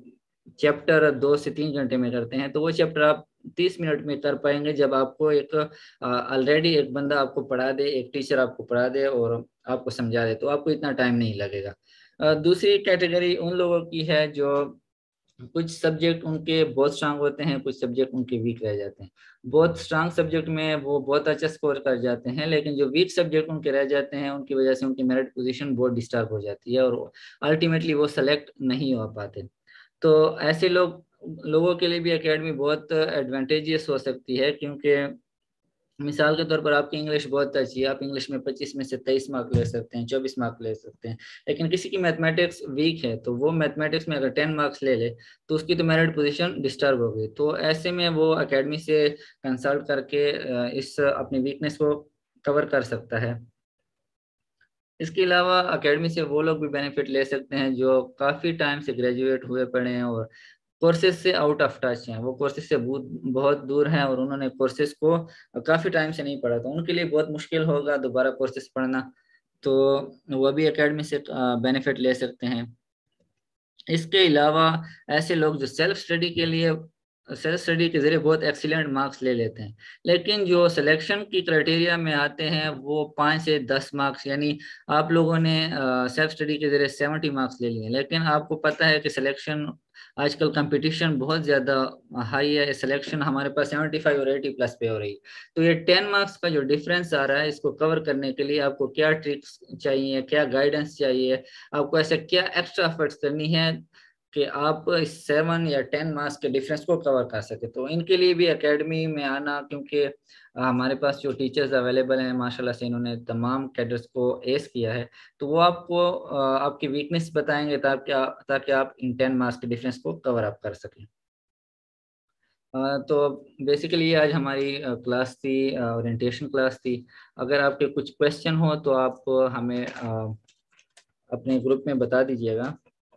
चैप्टर दो से तीन घंटे में करते हैं, तो वो चैप्टर आप तीस मिनट में कर पाएंगे जब आपको एक ऑलरेडी एक बंदा आपको पढ़ा दे, एक टीचर आपको पढ़ा दे और आपको समझा दे, तो आपको इतना टाइम नहीं लगेगा। अ, दूसरी कैटेगरी उन लोगों की है जो कुछ सब्जेक्ट उनके बहुत स्ट्रांग होते हैं, कुछ सब्जेक्ट उनके वीक रह जाते हैं। बहुत स्ट्रांग सब्जेक्ट में वो बहुत अच्छा स्कोर कर जाते हैं, लेकिन जो वीक सब्जेक्ट उनके रह जाते हैं उनकी वजह से उनकी मेरिट पोजीशन बहुत डिस्टर्ब हो जाती है और अल्टीमेटली वो सेलेक्ट नहीं हो पाते। तो ऐसे लोग लोगों के लिए भी एकेडमी बहुत एडवांटेजियस हो सकती है, क्योंकि मिसाल के तौर पर आपकी इंग्लिश बहुत अच्छी है, आप इंग्लिश में पच्चीस में से तेईस मार्क ले सकते हैं, चौबीस मार्क ले सकते हैं, लेकिन किसी की मैथमेटिक्स वीक है तो वो मैथमेटिक्स में अगर टेन मार्क्स ले ले तो उसकी तो मेरिट पोजीशन डिस्टर्ब हो गई। तो ऐसे में वो एकेडमी से कंसल्ट करके अ, इस अपनी वीकनेस को कवर कर सकता है। इसके अलावा एकेडमी से वो लोग भी बेनिफिट ले सकते हैं जो काफ़ी टाइम से ग्रेजुएट हुए पड़े हैं और कोर्सेज से आउट ऑफ टच हैं, वो कोर्सेज से बहुत बहुत दूर हैं और उन्होंने कोर्सेज को काफ़ी टाइम से नहीं पढ़ा, तो उनके लिए बहुत मुश्किल होगा दोबारा कोर्सेज पढ़ना। तो वो भी एकेडमी से बेनिफिट ले सकते हैं। इसके अलावा ऐसे लोग जो सेल्फ स्टडी के लिए सेल्फ स्टडी के जरिए बहुत एक्सीलेंट मार्क्स ले लेते हैं, लेकिन जो सिलेक्शन की क्राइटेरिया में आते हैं वो पाँच से दस मार्क्स, यानी आप लोगों ने सेल्फ स्टडी के जरिए सेवेंटी मार्क्स ले लिए, लेकिन आपको पता है कि सिलेक्शन आजकल कंपटीशन बहुत ज़्यादा हाई है, सिलेक्शन हमारे पास सेवेंटी फाइव और एटी प्लस पे हो रही है। तो ये टेन मार्क्स का जो डिफरेंस आ रहा है इसको कवर करने के लिए आपको क्या ट्रिक्स चाहिए, क्या गाइडेंस चाहिए, आपको ऐसा क्या एक्स्ट्रा एफर्ट्स करनी है कि आप इस सेवन या टेन मार्क्स के डिफरेंस को कवर कर सके। तो इनके लिए भी एकेडमी में आना, क्योंकि हमारे पास जो टीचर्स अवेलेबल हैं माशाल्लाह से इन्होंने तमाम कैडर्स को एस किया है, तो वो आपको आपकी वीकनेस बताएंगे ताकि ताकि आप इन टेन मार्क्स के डिफरेंस को कवर अप कर सकें। तो बेसिकली आज हमारी क्लास थी, ओरिएंटेशन क्लास थी। अगर आपके कुछ क्वेश्चन हो तो आप हमें अपने ग्रुप में बता दीजिएगा।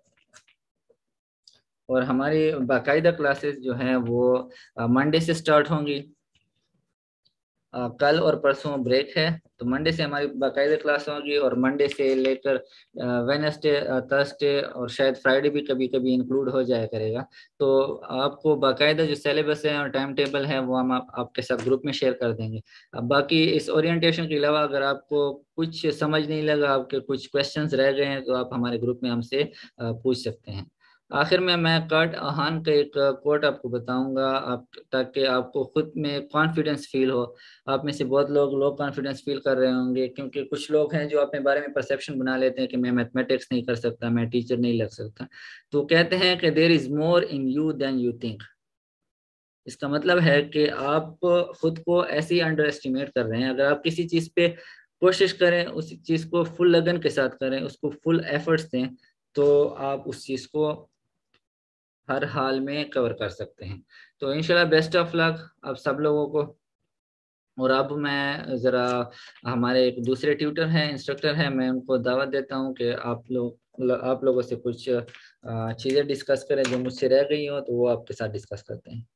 और हमारी बाकायदा क्लासेस जो हैं वो मंडे से स्टार्ट होंगी। आ, कल और परसों ब्रेक है, तो मंडे से हमारी बाकायदा क्लास होगी और मंडे से लेकर वेनसडे, थर्सडे और शायद फ्राइडे भी कभी कभी इंक्लूड हो जाया करेगा। तो आपको बाकायदा जो सिलेबस है और टाइम टेबल है वो हम आप, आपके साथ ग्रुप में शेयर कर देंगे। अब बाकी इस ओरिएंटेशन के अलावा अगर आपको कुछ समझ नहीं लगा, आपके कुछ क्वेश्चंस रह गए हैं, तो आप हमारे ग्रुप में हमसे पूछ सकते हैं। आखिर में मैं कर्ट आहान का एक कोट आपको बताऊंगा, आप ताकि आपको खुद में कॉन्फिडेंस फील हो। आप में से बहुत लोग लो कॉन्फिडेंस फील कर रहे होंगे, क्योंकि कुछ लोग हैं जो अपने बारे में परसेप्शन बना लेते हैं कि मैं मैथमेटिक्स नहीं कर सकता, मैं टीचर नहीं लग सकता। तो कहते हैं कि there is more in you than you think. इसका मतलब है कि आप खुद को ऐसे ही अंडर एस्टिमेट कर रहे हैं। अगर आप किसी चीज़ पे कोशिश करें, उस चीज़ को फुल लगन के साथ करें, उसको फुल एफर्ट्स दें, तो आप उस चीज़ को हर हाल में कवर कर सकते हैं। तो इंशाल्लाह बेस्ट ऑफ लक आप सब लोगों को। और अब मैं ज़रा हमारे एक दूसरे ट्यूटर हैं, इंस्ट्रक्टर हैं, मैं उनको दावत देता हूं कि आप लोग आप लोगों से कुछ चीज़ें डिस्कस करें जो मुझसे रह गई हो, तो वो आपके साथ डिस्कस करते हैं।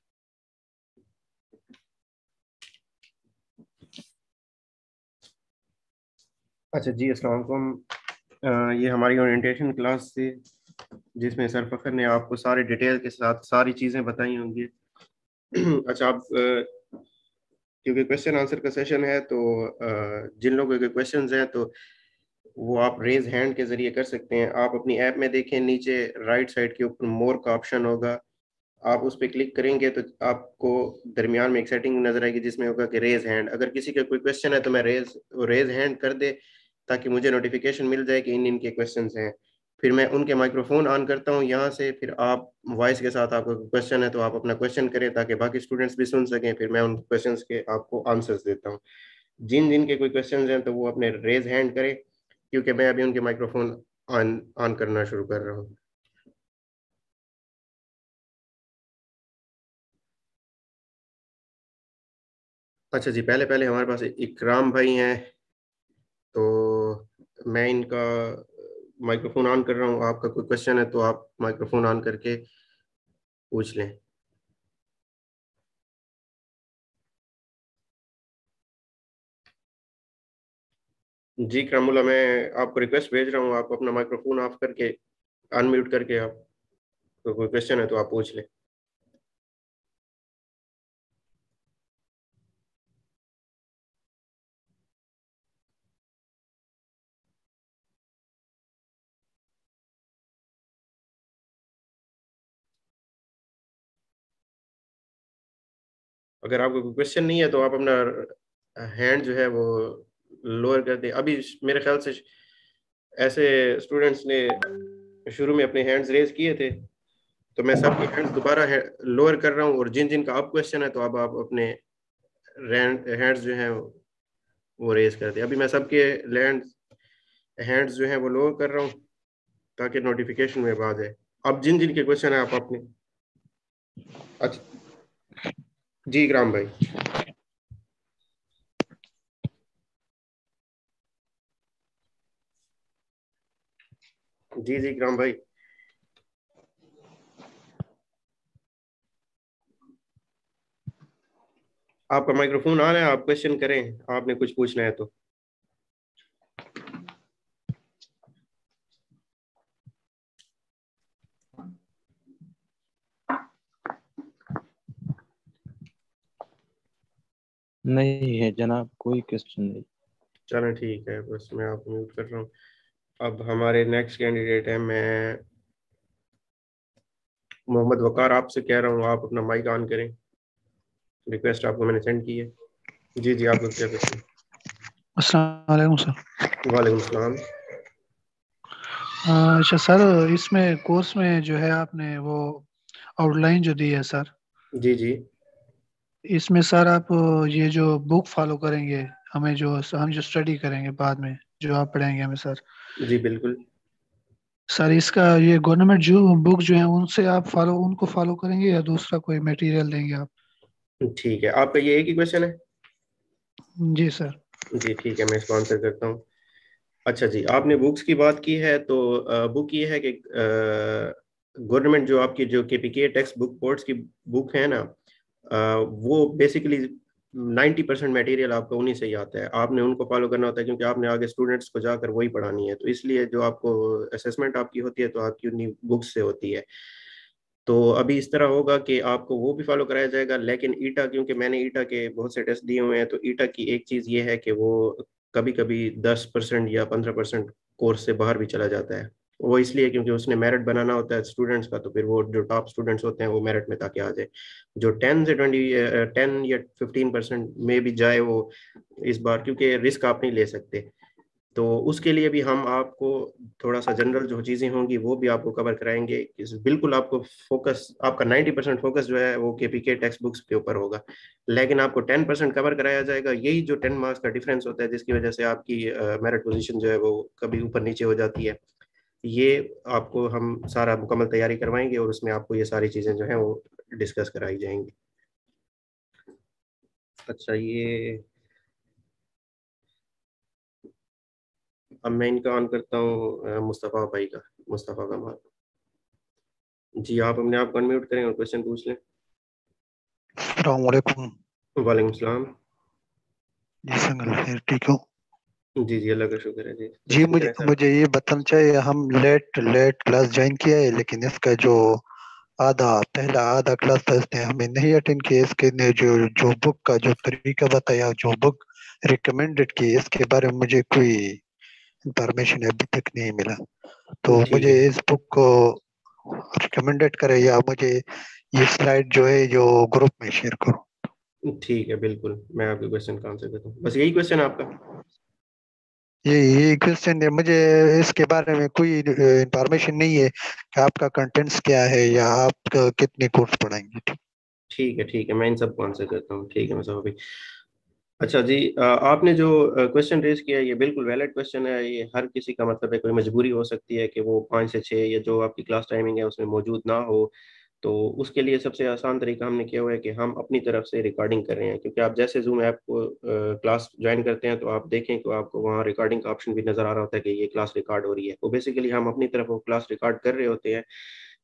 अच्छा जी, अस्सलाम वालेकुम। ये हमारी ओरिएंटेशन क्लास थी जिसमें सर फखर ने आपको सारे डिटेल के साथ सारी चीज़ें बताई होंगी। अच्छा, आप क्योंकि क्वेश्चन आंसर का सेशन है तो जिन लोगों के क्वेश्चंस हैं तो वो आप रेज हैंड के जरिए कर सकते हैं। आप अपनी ऐप में देखें, नीचे राइट साइड के ऊपर मोर का ऑप्शन होगा, आप उस पर क्लिक करेंगे तो आपको दरमियान में एक सेटिंग नजर आएगी जिसमें होगा कि रेज हैंड। अगर किसी का कोई क्वेश्चन है तो मैं रेज रेज हैंड कर दे ताकि मुझे नोटिफिकेशन मिल जाए कि इन इनके क्वेश्चंस हैं। फिर मैं उनके माइक्रोफोन ऑन करता हूँ यहाँ से, फिर आप वॉइस के साथ आपका क्वेश्चन है तो आप अपना क्वेश्चन करें ताकि बाकी स्टूडेंट्स भी सुन सकें। फिर मैं उन क्वेश्चंस के आपको आंसर्स देता हूँ। जिन जिन के कोई क्वेश्चंस हैं तो वो अपने रेज हैंड करें, क्योंकि मैं अभी उनके माइक्रोफोन ऑन ऑन करना शुरू कर रहा हूँ। अच्छा जी, पहले पहले हमारे पास इकराम भाई हैं, तो मैं इनका माइक्रोफोन ऑन कर रहा हूँ। आपका कोई क्वेश्चन है तो आप माइक्रोफोन ऑन करके पूछ लें। जी इकरामुल्लाह, मैं आपको रिक्वेस्ट भेज रहा हूँ, आप अपना माइक्रोफोन ऑफ करके अनम्यूट करके आप तो कोई क्वेश्चन है तो आप पूछ लें। अगर आपको कोई क्वेश्चन नहीं है तो आप अपना हैंड जो है वो लोअर कर दें। अभी मेरे ख्याल से ऐसे स्टूडेंट्स ने शुरू में अपने हैंड्स रेज किए थे, तो मैं सबके हैंड्स दोबारा लोअर कर रहा हूँ, और जिन जिन का अब क्वेश्चन है तो अब आप अपने हैंड्स जो हैं वो रेज कर दें। अभी मैं सबके लैंड हैंड्स जो हैं वो लोअर कर रहा हूँ ताकि नोटिफिकेशन में आ जाए। अब जिन जिन के क्वेश्चन है आप अपने। अच्छा जी इकराम भाई। जी जी इकराम भाई, आपका माइक्रोफोन ऑन है, आप क्वेश्चन करें, आपने कुछ पूछना है तो। नहीं है जनाब, कोई क्वेश्चन नहीं। चलो ठीक है, बस मैं आपको म्यूट कर रहा हूँ। अब हमारे नेक्स्ट कैंडिडेट है, मैं मोहम्मद वकार आपसे कह रहा हूँ आप अपना माइक ऑन करें। रिक्वेस्ट आपको मैंने सेंड की है। जी जी आपको क्या क्वेश्चन? अस्सलाम वालेकुम सर। वालेकुम सलाम। अच्छा सर, इसमें कोर्स में जो है आपने वो आउटलाइन जो दी है सर, जी जी इसमें सर आप ये जो बुक फॉलो करेंगे, हमें जो हम जो स्टडी करेंगे बाद में, जो आप पढ़ाएंगे हमें सर, जी बिल्कुल। सर इसका ये गवर्नमेंट जो बुक जो है उनसे आप फॉलो उनको फॉलो करेंगे या दूसरा कोई मटेरियल देंगे आप? ठीक है, आपका ये एक ही क्वेश्चन है? जी सर। जी ठीक है, मैं इसको आंसर करता हूँ। अच्छा जी, आपने बुक्स की बात की है तो बुक ये है कि गवर्नमेंट जो आपकी जो केपीके टेक्स्ट बुक बोर्ड्स की बुक है ना, अ, वो बेसिकली नाइन्टी परसेंट मटेरियल आपका उन्हीं से ही आता है। आपने उनको फॉलो करना होता है क्योंकि आपने आगे स्टूडेंट्स को जाकर वही पढ़ानी है, तो इसलिए जो आपको असेसमेंट आपकी होती है तो आपकी उन्हीं बुक्स से होती है। तो अभी इस तरह होगा कि आपको वो भी फॉलो कराया जाएगा, लेकिन ईटा, क्योंकि मैंने ईटा के बहुत से टेस्ट दिए हुए हैं, तो ईटा की एक चीज़ ये है कि वो कभी कभी दस परसेंट या पंद्रह परसेंट कोर्स से बाहर भी चला जाता है। वो इसलिए क्योंकि उसने मेरिट बनाना होता है स्टूडेंट्स का, तो फिर वो जो टॉप स्टूडेंट्स होते हैं वो मेरिट में ताकि आ जाए। जो टेन से ट्वेंटी टेन या फिफ्टीन परसेंट में भी जाए वो इस बार, क्योंकि रिस्क आप नहीं ले सकते, तो उसके लिए भी हम आपको थोड़ा सा जनरल जो चीज़ें होंगी वो भी आपको कवर कराएंगे। इस बिल्कुल आपको फोकस, आपका नाइन्टी परसेंट फोकस जो है वो केपीके टेक्स्ट बुक्स के ऊपर होगा, लेकिन आपको टेन परसेंट कवर कराया जाएगा। यही जो टेन मार्क्स का डिफरेंस होता है जिसकी वजह से आपकी मेरिट पोजीशन जो है वो कभी ऊपर नीचे हो जाती है, ये आपको हम सारा मुकम्मल तैयारी करवाएंगे और उसमें आपको ये सारी चीज़ें जो हैं वो डिस्कस कराई जाएंगी। अच्छा, ये अब मैं इनका ऑन करता हूँ मुस्तफ़ा भाई का, मुस्तफ़ा कमाल। जी आप अपने आप को अनम्यूट करें और क्वेश्चन पूछ लें। अस्सलाम वालेकुम। वालेकुम सलाम। जी संगल खैर, ठीक हो? जी जी अल्लाह का शुक्र है जी। जी क्वेश्चन मुझे करें सर। मुझे ये बताना चाहिए, हम लेट लेट क्लास ज्वाइन किया है, लेकिन इसका जो आधा पहला आधा क्लास था इसने हमें नहीं अटेंड किया। इसके ने जो जो बुक का जो तरीका बताया, जो बुक रिकमेंडेड की, इसके बारे में मुझे कोई इंफॉर्मेशन अभी तक नहीं मिला। तो ठीक मुझे है इस बुक को रिकमेंडेड करे या मुझे ये स्लाइड जो है जो ग्रुप में शेयर करो। ठीक है, बिल्कुल मैं आपके क्वेश्चन का आंसर देता हूँ। बस यही क्वेश्चन है आपका? ये ये क्वेश्चन है, मुझे इसके बारे में कोई इंफॉर्मेशन नहीं है कि आपका कंटेंट्स क्या है या आप कितने कोर्स पढ़ाएंगे। ठीक है ठीक है, मैं इन सबको आंसर करता हूँ। ठीक है मुस्तफा भाई। अच्छा जी, अ, आपने जो क्वेश्चन रेज किया है ये बिल्कुल वैलिड क्वेश्चन है। ये हर किसी का मतलब है, कोई मजबूरी हो सकती है कि वो पाँच से छः या जो आपकी क्लास टाइमिंग है उसमें मौजूद ना हो, तो उसके लिए सबसे आसान तरीका हमने किया हुआ है कि हम अपनी तरफ से रिकॉर्डिंग कर रहे हैं। क्योंकि आप जैसे जूम ऐप को क्लास ज्वाइन करते हैं तो आप देखें कि आपको वहाँ रिकॉर्डिंग का ऑप्शन भी नज़र आ रहा होता है कि ये क्लास रिकॉर्ड हो रही है। तो बेसिकली हम अपनी तरफ वो क्लास रिकॉर्ड कर रहे होते हैं,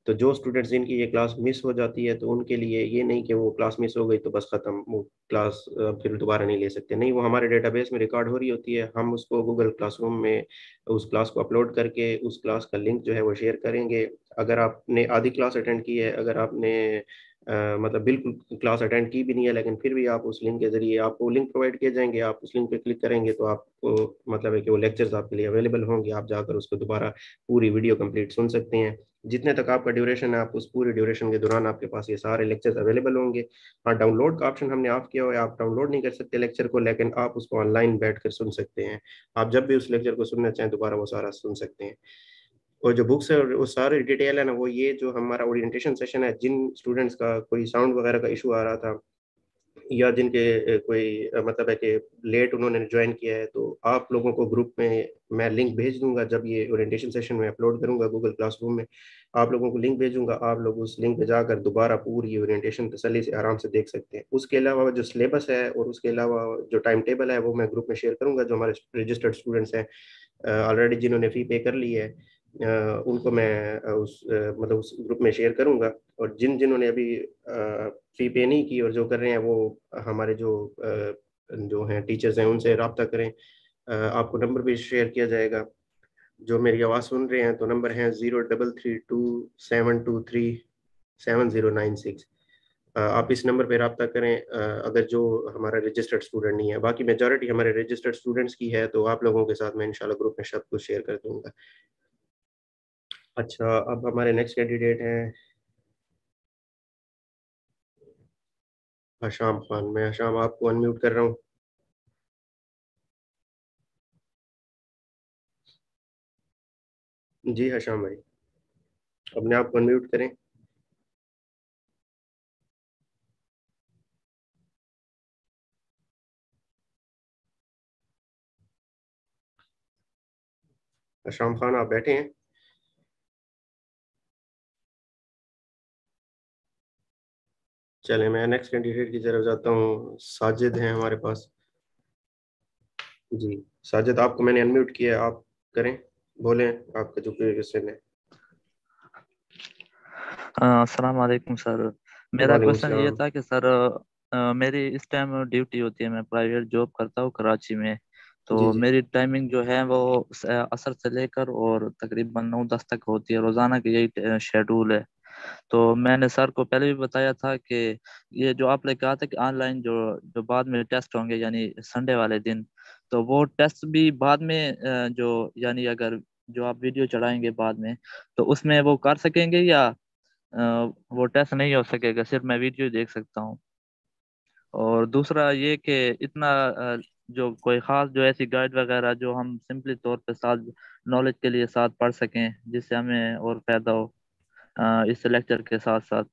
तो जो स्टूडेंट्स जिनकी ये क्लास मिस हो जाती है तो उनके लिए ये नहीं कि वो क्लास मिस हो गई तो बस ख़त्म, वो क्लास फिर दोबारा नहीं ले सकते, नहीं, वो हमारे डेटाबेस में रिकॉर्ड हो रही होती है। हम उसको गूगल क्लासरूम में उस क्लास को अपलोड करके उस क्लास का लिंक जो है वो शेयर करेंगे। अगर आपने आधी क्लास अटेंड की है, अगर आपने अ, मतलब बिल्कुल क्लास अटेंड की भी नहीं है, लेकिन फिर भी आप उस लिंक के जरिए, आपको लिंक प्रोवाइड किए जाएंगे, आप उस लिंक पे क्लिक करेंगे तो आपको मतलब है कि वो लेक्चर्स आपके लिए अवेलेबल होंगे, आप जाकर उसको दोबारा पूरी वीडियो कंप्लीट सुन सकते हैं। जितने तक आपका ड्यूरेशन है, आप उस पूरे ड्यूरेशन के दौरान आपके पास ये सारे लेक्चर्स अवेलेबल होंगे। हाँ, डाउनलोड का ऑप्शन हमने ऑफ किया हुआ है, आप डाउनलोड नहीं कर सकते लेक्चर को, लेकिन आप उसको ऑनलाइन बैठ कर सुन सकते हैं। आप जब भी उस लेक्चर को सुनना चाहें दोबारा वो सारा सुन सकते हैं। और जो बुक्स है वो सारी डिटेल है ना, वो ये जो हमारा ओरिएंटेशन सेशन है, जिन स्टूडेंट्स का कोई साउंड वगैरह का इशू आ रहा था या जिनके अ, कोई अ, मतलब है कि लेट उन्होंने ज्वाइन किया है, तो आप लोगों को ग्रुप में मैं लिंक भेज दूंगा। जब ये ओरिएंटेशन सेशन में अपलोड करूंगा गूगल क्लासरूम में, आप लोगों को लिंक भेजूंगा, आप लोग उस लिंक पे जाकर दोबारा पूरी ओरिएंटेशन तसल्ली से आराम से देख सकते हैं। उसके अलावा जो सिलेबस है और उसके अलावा जो टाइम टेबल है वो मैं ग्रुप में शेयर करूंगा। जो हमारे रजिस्टर्ड स्टूडेंट्स हैं ऑलरेडी, जिन्होंने फ़ी पे कर ली है, अ, उनको मैं अ, उस अ, मतलब उस ग्रुप में शेयर करूंगा। और जिन जिन्होंने अभी फ़ी पे नहीं की और जो कर रहे हैं, वो हमारे जो अ, जो हैं टीचर्स हैं उनसे रब्ता करें। अ, आपको नंबर भी शेयर किया जाएगा। जो मेरी आवाज़ सुन रहे हैं तो नंबर है zero double three two seven two three seven zero nine six. आप इस नंबर पे रब्ता करें अ, अगर जो हमारा रजिस्टर्ड स्टूडेंट नहीं है। बाकी मेजॉरिटी हमारे रजिस्टर्ड स्टूडेंट्स की है, तो आप लोगों के साथ मैं इंशाल्लाह ग्रुप में सब कुछ शेयर कर दूंगा। अच्छा, अब हमारे नेक्स्ट कैंडिडेट हैं हशाम खान। मैं हशाम आपको अनम्यूट कर रहा हूँ। जी हशाम भाई, अपने आप को अनम्यूट करें। हशाम खान आप बैठे हैं? चले, मैं नेक्स्ट कैंडिडेट की तरफ जाता हूँ। साजिद हैं हमारे पास। जी साजिद, आपको मैंने अनम्यूट किया है, आप करें, बोलें आपका जो क्वेश्चन है। अस्सलाम वालेकुम सर। मेरा वालेकुम क्वेश्चन ये सलाम। था कि सर अ, मेरी इस टाइम ड्यूटी होती है, मैं प्राइवेट जॉब करता हूँ कराची में। जी तो जी। मेरी टाइमिंग जो है वो स- असर से लेकर और तकरीबन नौ दस तक होती है, रोज़ाना की यही शेड्यूल है। तो मैंने सर को पहले भी बताया था कि ये जो आपने कहा था कि ऑनलाइन जो जो बाद में टेस्ट होंगे यानी संडे वाले दिन, तो वो टेस्ट भी बाद में अ, जो यानी अगर जो आप वीडियो चढ़ाएंगे बाद में, तो उसमें वो कर सकेंगे या अ, वो टेस्ट नहीं हो सकेगा, सिर्फ मैं वीडियो देख सकता हूँ? और दूसरा ये कि इतना अ, जो कोई खास जो ऐसी गाइड वगैरह जो हम सिंपली तौर पे साथ नॉलेज के लिए साथ पढ़ सकें, जिससे हमें और फायदा हो अ, इस लेक्चर के साथ साथ।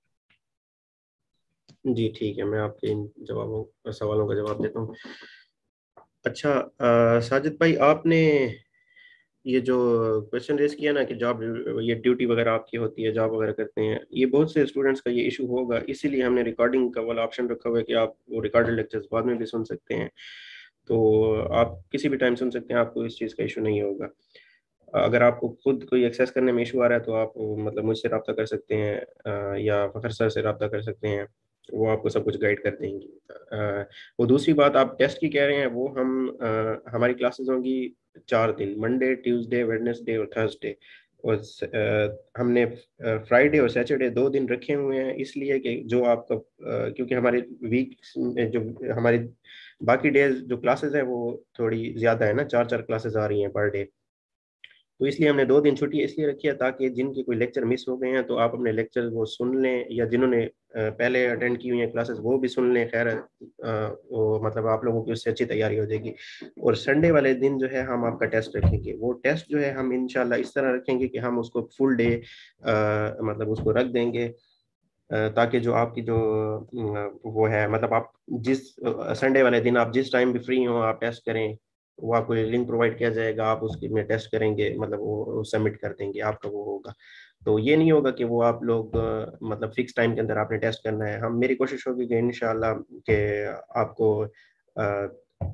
जी ठीक है, मैं आपके इन जवाबों सवालों का जवाब देता हूँ। अच्छा, अ, साजिद भाई, आपने ये जो क्वेश्चन रेस किया ना कि जॉब, ये ड्यूटी वगैरह आपकी होती है, जॉब वगैरह करते हैं, ये बहुत से स्टूडेंट्स का ये इशू होगा, इसीलिए हमने रिकॉर्डिंग का वाला ऑप्शन रखा हुआ है कि आप वो रिकॉर्डेड लेक्चर्स बाद में भी सुन सकते हैं। तो आप किसी भी टाइम सुन सकते हैं, आपको इस चीज़ का इशू नहीं होगा। अगर आपको खुद कोई एक्सेस करने में इशू आ रहा है तो आप मतलब मुझसे रब्ता कर सकते हैं, अ, या फ़खर सर से रब्ता कर सकते हैं, वो आपको सब कुछ गाइड कर देंगे। अ, वो दूसरी बात आप टेस्ट की कह रहे हैं, वो हम अ, हमारी क्लासेस होंगी चार दिन, मंडे ट्यूसडे वेडनेसडे और थर्सडे। और स- अ, हमने फ्राइडे और सैटरडे दो दिन रखे हुए हैं, इसलिए कि जो आपका अ, क्योंकि हमारे वीक में जो हमारी बाकी डेज जो क्लासेस हैं वो थोड़ी ज़्यादा है ना, चार चार क्लासेस आ रही हैं पर डे, तो इसलिए हमने दो दिन छुट्टी इसलिए रखी है ताकि जिनके कोई लेक्चर मिस हो गए हैं तो आप अपने लेक्चर वो सुन लें, या जिन्होंने अ, पहले अटेंड की हुई हैं क्लासेस वो भी सुन लें। खैर, अ, वो मतलब आप लोगों की उससे अच्छी तैयारी हो जाएगी। और संडे वाले दिन जो है हम आपका टेस्ट रखेंगे। वो टेस्ट जो है हम इंशाल्लाह इस तरह रखेंगे कि हम उसको फुल डे मतलब उसको रख देंगे, अ, ताकि जो आपकी जो अ, वो है मतलब आप जिस संडे वाले दिन आप जिस टाइम भी फ्री हो आप टेस्ट करें। वो आपको लिंक प्रोवाइड किया जाएगा, आप उसके में टेस्ट करेंगे, मतलब वो सबमिट कर देंगे, आपका वो होगा। तो ये नहीं होगा कि वो आप लोग अ, मतलब फिक्स टाइम के अंदर आपने टेस्ट करना है। हम मेरी कोशिश होगी कि इंशाल्लाह कि आपको अ,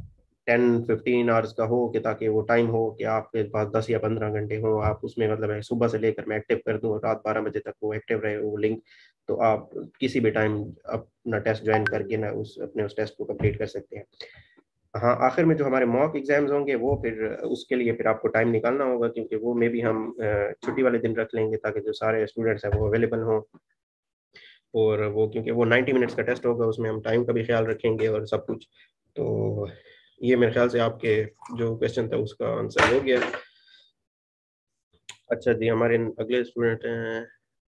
टेन फिफ्टीन आवर्स का हो कि ताकि वो टाइम हो कि आपके पास दस या पंद्रह घंटे हो, आप उसमें मतलब है सुबह से लेकर मैं एक्टिव कर दूँ और रात बारह बजे तक वो एक्टिव रहे वो लिंक, तो आप किसी भी टाइम अपना टेस्ट ज्वाइन करके ना उस अपने उस टेस्ट को कंप्लीट कर सकते हैं। हाँ, आखिर में जो हमारे मॉक एग्जाम्स होंगे वो फिर उसके लिए फिर आपको टाइम निकालना होगा, क्योंकि वो में भी हम छुट्टी वाले दिन रख लेंगे ताकि जो सारे स्टूडेंट्स हैं वो अवेलेबल हों। और वो क्योंकि वो नाइन्टी मिनट्स का टेस्ट होगा, उसमें हम टाइम का भी ख्याल रखेंगे और सब कुछ। तो ये मेरे ख्याल से आपके जो क्वेश्चन था उसका आंसर हो गया। अच्छा जी, हमारे अगले स्टूडेंट हैं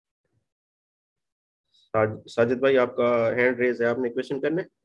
साज, साजिद भाई, आपका हैंड रेज है, आपने क्वेश्चन करना है?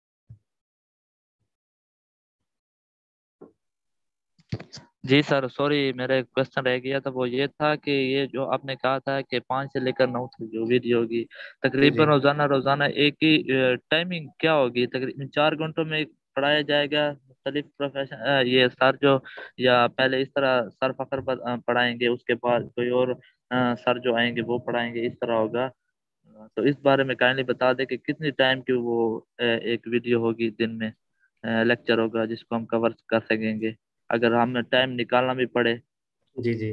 जी सर, सॉरी मेरा एक क्वेश्चन रह गया था, वो ये था कि ये जो आपने कहा था कि पाँच से लेकर नौ तक जो वीडियो होगी जी जी तकरीबन रोजाना रोजाना एक ही टाइमिंग क्या होगी, तकरीबन चार घंटों में पढ़ाया जाएगा मुख्तलिफ प्रोफेशन ये सर जो, या पहले इस तरह सर फखर प- अ, पढ़ाएंगे, उसके बाद कोई और अ, सर जो आएंगे वो पढ़ाएंगे, इस तरह होगा? तो इस बारे में काइंडली बता दें कि कितनी टाइम की वो अ, एक वीडियो होगी, दिन में लेक्चर होगा जिसको हम कवर कर सकेंगे अगर हमें टाइम निकालना भी पड़े। जी जी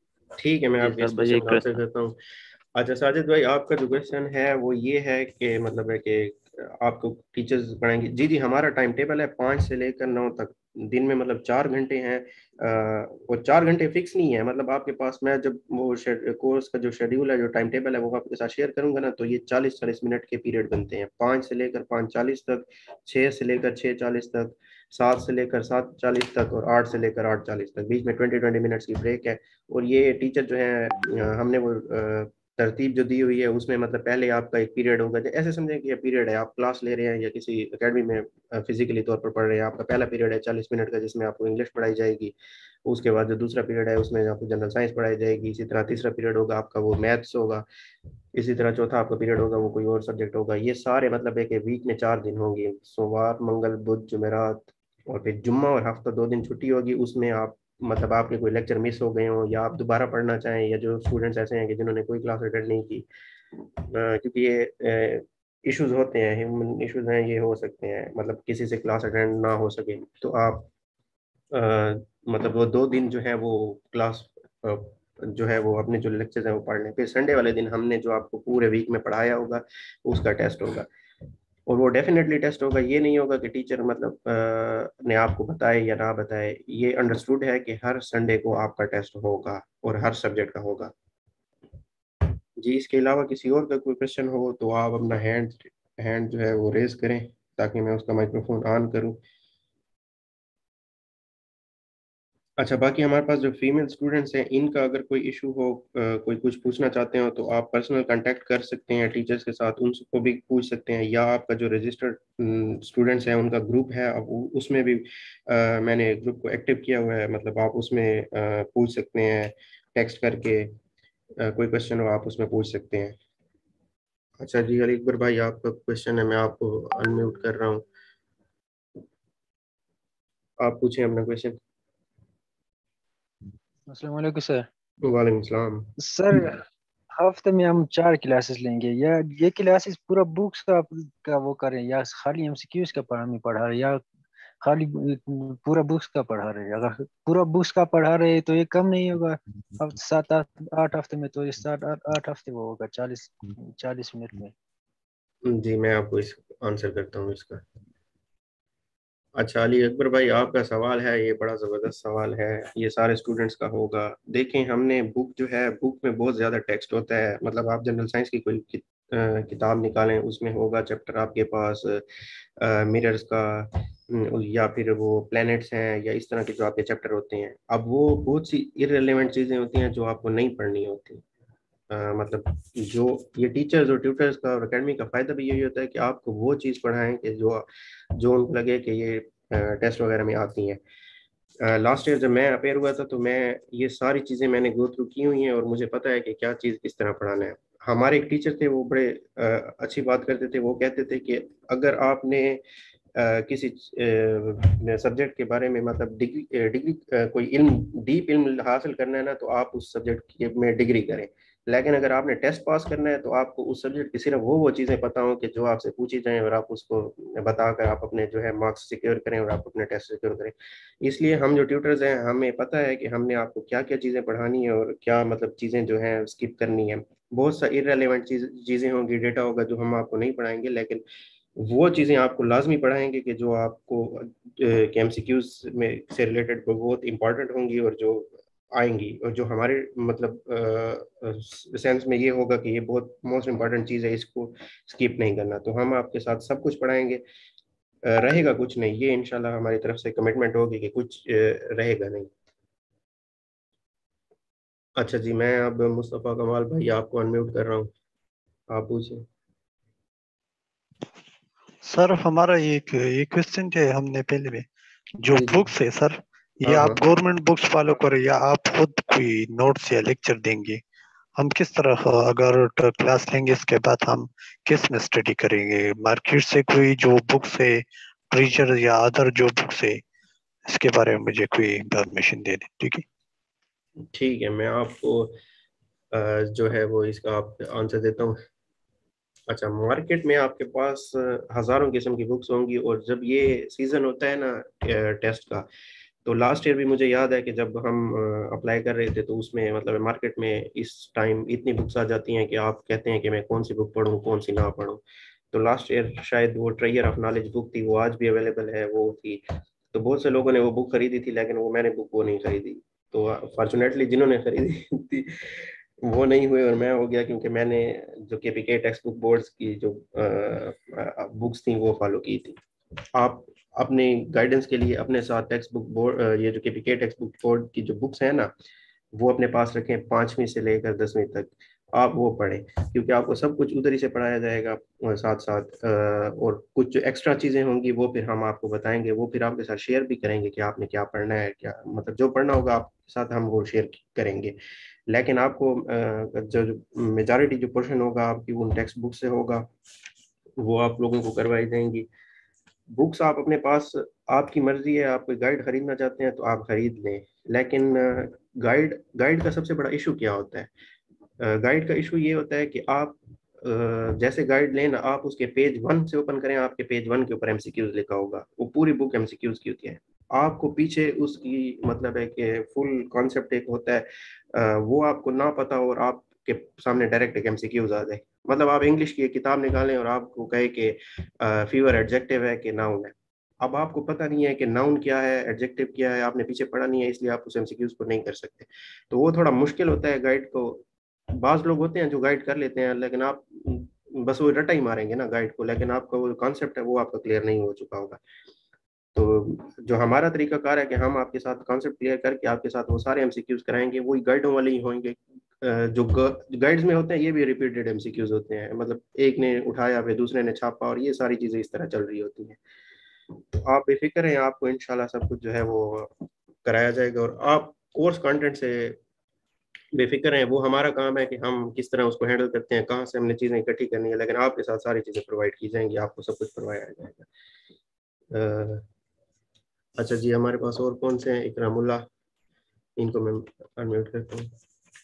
ठीक है, मैं जी आपके सर, इस भाई क्वेश्चन एक का आंसर क्वेश्चन। करता हूँ। अच्छा साजिद भाई, आपका जो क्वेश्चन है वो ये है कि मतलब है कि आपको टीचर्स पढ़ाएंगे। जी जी, हमारा टाइम टेबल है पाँच से लेकर नौ तक, दिन में मतलब चार घंटे हैं। अ, वो चार घंटे फिक्स नहीं है, मतलब आपके पास मैं जब वो कोर्स का जो शेड्यूल है, जो टाइम टेबल है वो आपके साथ शेयर करूंगा ना, तो ये चालीस चालीस मिनट के पीरियड बनते हैं, पाँच से लेकर पाँच चालीस तक, छः से लेकर छः चालीस तक, सात से लेकर सात चालीस तक, और आठ से लेकर आठ चालीस तक, बीच में ट्वेंटी ट्वेंटी मिनट्स की ब्रेक है। और ये टीचर जो है अ, हमने वो अ, तरतीब जो दी हुई है उसमें मतलब पहले आपका एक पीरियड होगा, जो ऐसे समझें कि ये पीरियड है, आप क्लास ले रहे हैं या किसी एकेडमी में फिजिकली तौर पर पढ़ रहे हैं। आपका पहला पीरियड है चालीस मिनट का जिसमें आपको इंग्लिश पढ़ाई जाएगी। उसके बाद जो दूसरा पीरियड है उसमें आपको जनरल साइंस पढ़ाई जाएगी। इसी तरह तीसरा पीरियड होगा आपका वो मैथ्स होगा। इसी तरह चौथा आपका पीरियड होगा वो कोई और सब्जेक्ट होगा। ये सारे मतलब एक वीक में चार दिन होंगे, सोमवार मंगल बुध जुमेरात, और फिर जुम्मा और हफ्ता दो दिन छुट्टी होगी। उसमें आप मतलब आपके कोई लेक्चर मिस हो गए हो या आप दोबारा पढ़ना चाहें, या जो स्टूडेंट्स ऐसे हैं कि जिन्होंने कोई क्लास अटेंड नहीं की, अ, क्योंकि ये इश्यूज होते हैं, ह्यूमन इश्यूज हैं, ये हो सकते हैं, मतलब किसी से क्लास अटेंड ना हो सके, तो आप अ, मतलब वो दो दिन जो है वो क्लास अ, जो है वो अपने जो लेक्चर्स हैं वो पढ़ लें। फिर संडे वाले दिन हमने जो आपको पूरे वीक में पढ़ाया होगा उसका टेस्ट होगा। और वो डेफिनेटली टेस्ट होगा, ये नहीं होगा कि टीचर मतलब अ, ने आपको बताए या ना बताए। ये अंडरस्टूड है कि हर संडे को आपका टेस्ट होगा और हर सब्जेक्ट का होगा। जी, इसके अलावा किसी और का कोई क्वेश्चन हो तो आप अपना हैंड हैंड जो है वो रेज करें ताकि मैं उसका माइक्रोफोन ऑन करूं। अच्छा, बाकी हमारे पास जो फीमेल स्टूडेंट्स हैं इनका अगर कोई इशू हो, अ, कोई कुछ पूछना चाहते हो, तो आप पर्सनल कांटेक्ट कर सकते हैं टीचर्स के साथ, उनको भी पूछ सकते हैं। या आपका जो रजिस्टर्ड स्टूडेंट्स हैं उनका ग्रुप है, अब उ- उसमें भी अ, मैंने ग्रुप को एक्टिव किया हुआ है, मतलब आप उसमें अ, पूछ सकते हैं टेक्स्ट करके। अ, कोई क्वेश्चन हो आप उसमें पूछ सकते हैं। अच्छा जी, अली अकबर भाई, आपका क्वेश्चन है, मैं आपको अनम्यूट कर रहा हूँ, आप पूछें अपना क्वेश्चन। अस्सलाम वालेकुम सर। वालेकुम सलाम। सर हफ्ते में हम चार क्लासेस लेंगे, या ये क्लासेस पूरा बुक्स का का वो करें, या खाली एमसीक्यूज का पढ़ा में पढ़ा रहे, या खाली पूरा बुक्स का पढ़ा रहे? अगर पूरा बुक्स का पढ़ा रहे तो ये कम नहीं होगा, अब सात आठ आठ हफ्ते में, तो ये सात आठ आठ हफ्ते वो होगा चालीस चालीस मिनट में। जी, मैं आपको इस आंसर करता हूँ इसका। अच्छा अली अकबर भाई, आपका सवाल है ये बड़ा ज़बरदस्त सवाल है, ये सारे स्टूडेंट्स का होगा। देखें, हमने बुक जो है, बुक में बहुत ज़्यादा टेक्स्ट होता है, मतलब आप जनरल साइंस की कोई कि, अ, किताब निकालें, उसमें होगा चैप्टर आपके पास मिरर्स का, अम, या फिर वो प्लैनेट्स हैं, या इस तरह के जो आपके चैप्टर होते हैं। अब वो बहुत सी इररिलेवेंट चीज़ें होती हैं जो आपको नहीं पढ़नी होती। अ, मतलब जो ये टीचर्स और ट्यूटर्स का और अकेडमी का फ़ायदा भी यही होता है कि आपको वो चीज़ पढ़ाएं कि जो जो उनको लगे कि ये टेस्ट वगैरह में आती हैं। लास्ट ईयर जब मैं अपेयर हुआ था तो मैं ये सारी चीज़ें मैंने गो थ्रू की हुई हैं और मुझे पता है कि क्या चीज़ किस तरह पढ़ाना है। हमारे एक टीचर थे, वो बड़े अ, अच्छी बात करते थे। वो कहते थे कि अगर आपने अ, किसी सब्जेक्ट के बारे में मतलब डिग्री डिग्री कोई इल्म डीप इल्म हासिल करना है ना, तो आप उस सब्जेक्ट में डिग्री करें। लेकिन अगर आपने टेस्ट पास करना है तो आपको उस सब्जेक्ट की सिर्फ वो वो चीज़ें पता हो कि जो आपसे पूछी जाएं और आप उसको बताकर आप अपने जो है मार्क्स सिक्योर करें और आप अपने टेस्ट सिक्योर करें। इसलिए हम जो ट्यूटर्स हैं हमें पता है कि हमने आपको क्या क्या चीज़ें पढ़ानी है और क्या मतलब चीज़ें जो हैं स्किप करनी है। बहुत सा इररेलेवेंट चीज़ चीज़ें होंगी, डेटा होगा जो हम आपको नहीं पढ़ाएंगे, लेकिन वो चीज़ें आपको लाजमी पढ़ाएंगे कि जो आपको के एम सी क्यूज में से रिलेटेड बहुत इंपॉर्टेंट होंगी और जो आएंगी और जो हमारे मतलब सेंस में ये होगा कि ये बहुत मोस्ट इम्पॉर्टेंट चीज़ है, इसको स्किप नहीं करना। तो हम आपके साथ सब कुछ पढ़ाएंगे, अ, रहेगा कुछ नहीं, ये इंशाल्लाह हमारी तरफ से कमिटमेंट होगी कि कुछ अ, रहेगा नहीं। अच्छा जी, मैं अब मुस्तफ़ा कमाल भाई आपको अनम्यूट कर रहा हूँ, आप पूछें। सर हमारा ये एक ये क्वेश्चन जो है हमने पहले में जो जी जी। बुक्स है सर, ये हाँ आप हाँ। गवर्नमेंट बुक्स फॉलो करें या आप खुद कोई नोट्स या लेक्चर देंगे? हम किस तरह अगर क्लास लेंगे इसके बाद हम किस में स्टडी करेंगे? मार्केट से कोई जो बुक्स है ट्रीजर या अदर जो बुक्स है इसके बारे में मुझे कोई इंफॉर्मेशन दे दें, ठीक है? ठीक है, मैं आपको अ, जो है वो इसका आप आंसर देता हूँ। अच्छा, मार्केट में आपके पास अ, हज़ारों किस्म की बुक्स होंगी और जब ये सीज़न होता है ना टेस्ट का, तो लास्ट ईयर भी मुझे याद है कि जब हम अप्लाई कर रहे थे तो उसमें मतलब मार्केट में इस टाइम इतनी बुक्स आ जाती हैं कि आप कहते हैं कि मैं कौन सी बुक पढूं कौन सी ना पढूं। तो लास्ट ईयर शायद वो ट्रेजर ऑफ नॉलेज बुक थी, वो आज भी अवेलेबल है, वो थी। तो बहुत से लोगों ने वो बुक खरीदी थी, लेकिन वो मैंने बुक वो नहीं खरीदी। तो फॉर्चुनेटली जिन्होंने खरीदी थी वो नहीं हुए और मैं हो गया, क्योंकि मैंने जो के पी के टेक्स्ट बुक बोर्ड्स की जो बुक्स थी वो फॉलो की थी। आप अपने गाइडेंस के लिए अपने साथ टेक्स्ट बुक बोर्ड, ये जो के पी के टेक्स्ट बुक बोर्ड की जो बुक्स हैं ना, वो अपने पास रखें, पाँचवीं से लेकर दसवीं तक आप वो पढ़ें, क्योंकि आपको सब कुछ उधर ही से पढ़ाया जाएगा और साथ साथ और कुछ जो एक्स्ट्रा चीज़ें होंगी वो फिर हम आपको बताएंगे, वो फिर आपके साथ शेयर भी करेंगे कि आपने क्या पढ़ना है, क्या मतलब जो पढ़ना होगा आपके साथ हम वो शेयर करेंगे। लेकिन आपको जो मेजॉरिटी जो पोर्शन होगा आपकी उन टेक्स्ट बुक से होगा, वो आप लोगों को करवाई जाएंगी। बुक्स आप अपने पास, आपकी मर्जी है, आप कोई गाइड खरीदना चाहते हैं तो आप खरीद लें, लेकिन गाइड गाइड का सबसे बड़ा इशू क्या होता है? गाइड का इशू ये होता है कि आप जैसे गाइड लें ना, आप उसके पेज वन से ओपन करें, आपके पेज वन के ऊपर एमसीक्यूज लिखा होगा, वो पूरी बुक एमसीक्यूज की होती है। आपको पीछे उसकी मतलब है कि फुल कॉन्सेप्ट एक होता है, वो आपको ना पता और आपके सामने डायरेक्ट एक एमसीक्यूज आ जाए। मतलब आप इंग्लिश की एक किताब निकालें और आपको कहे कि फीवर एडजेक्टिव है कि नाउन है, अब आपको पता नहीं है कि नाउन क्या है एडजेक्टिव क्या है, आपने पीछे पढ़ा नहीं है, इसलिए आप उस एमसीक्यूज को नहीं कर सकते। तो वो थोड़ा मुश्किल होता है गाइड को। बाज लोग होते हैं जो गाइड कर लेते हैं, लेकिन आप बस वो रटा ही मारेंगे ना गाइड को, लेकिन आपका वो कॉन्सेप्ट है वो आपका क्लियर नहीं हो चुका होगा। तो जो हमारा तरीका कार है कि हम आपके साथ कॉन्सेप्ट क्लियर करके आपके साथ वो सारे एमसीक्यूज कराएंगे, वही गाइडों वाले ही होंगे। जो गाइड्स में होते हैं ये भी रिपीटेड एमसीक्यूज होते हैं, मतलब एक ने उठाया फिर दूसरे ने छापा और ये सारी चीजें इस तरह चल रही होती हैं। तो आप बेफिक्र हैं, आपको इंशाल्लाह सब कुछ जो है वो कराया जाएगा और आप कोर्स कंटेंट से बेफिक्र हैं। वो हमारा काम है कि हम किस तरह उसको हैंडल करते हैं, कहाँ से हमने चीज़ें इकट्ठी करनी है, लेकिन आपके साथ सारी चीज़ें प्रोवाइड की जाएंगी, आपको सब कुछ करवाया जाएगा। अ, अच्छा जी, हमारे पास और कौन से हैं? इकरामुल्लाह, इनको मैं अनम्यूट करता हूँ।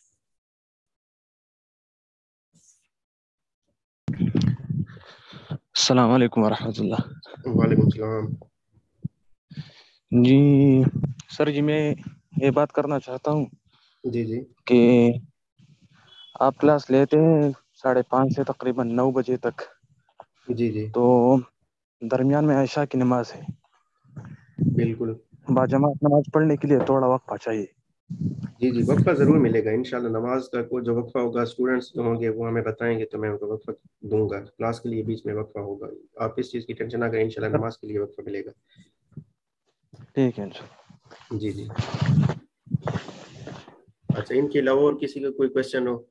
अस्सलाम वालेकुम वरहमतुल्लाह। वालेकुम सलाम। जी सर जी, मैं ये बात करना चाहता हूँ जी जी। कि आप क्लास लेते हैं साढ़े पाँच से तकरीबन नौ बजे तक, जी जी। तो दरमियान में ऐशा की नमाज है, बिल्कुल। बाजमात नमाज पढ़ने के लिए थोड़ा वक्फा चाहिए। जी जी, वक्फा ज़रूर मिलेगा इंशाल्लाह। नमाज का कोई जो वक्फा होगा, स्टूडेंट्स जो होंगे वो हमें बताएंगे तो मैं उनको वक्फा दूंगा, क्लास के लिए बीच में वक्फा होगा। आप इस चीज़ की टेंशन ना करें, इंशाल्लाह नमाज के लिए वक्फा मिलेगा। ठीक है इंशाल्लाह। जी जी। अच्छा, इनके अलावा और किसी का कोई क्वेश्चन हो?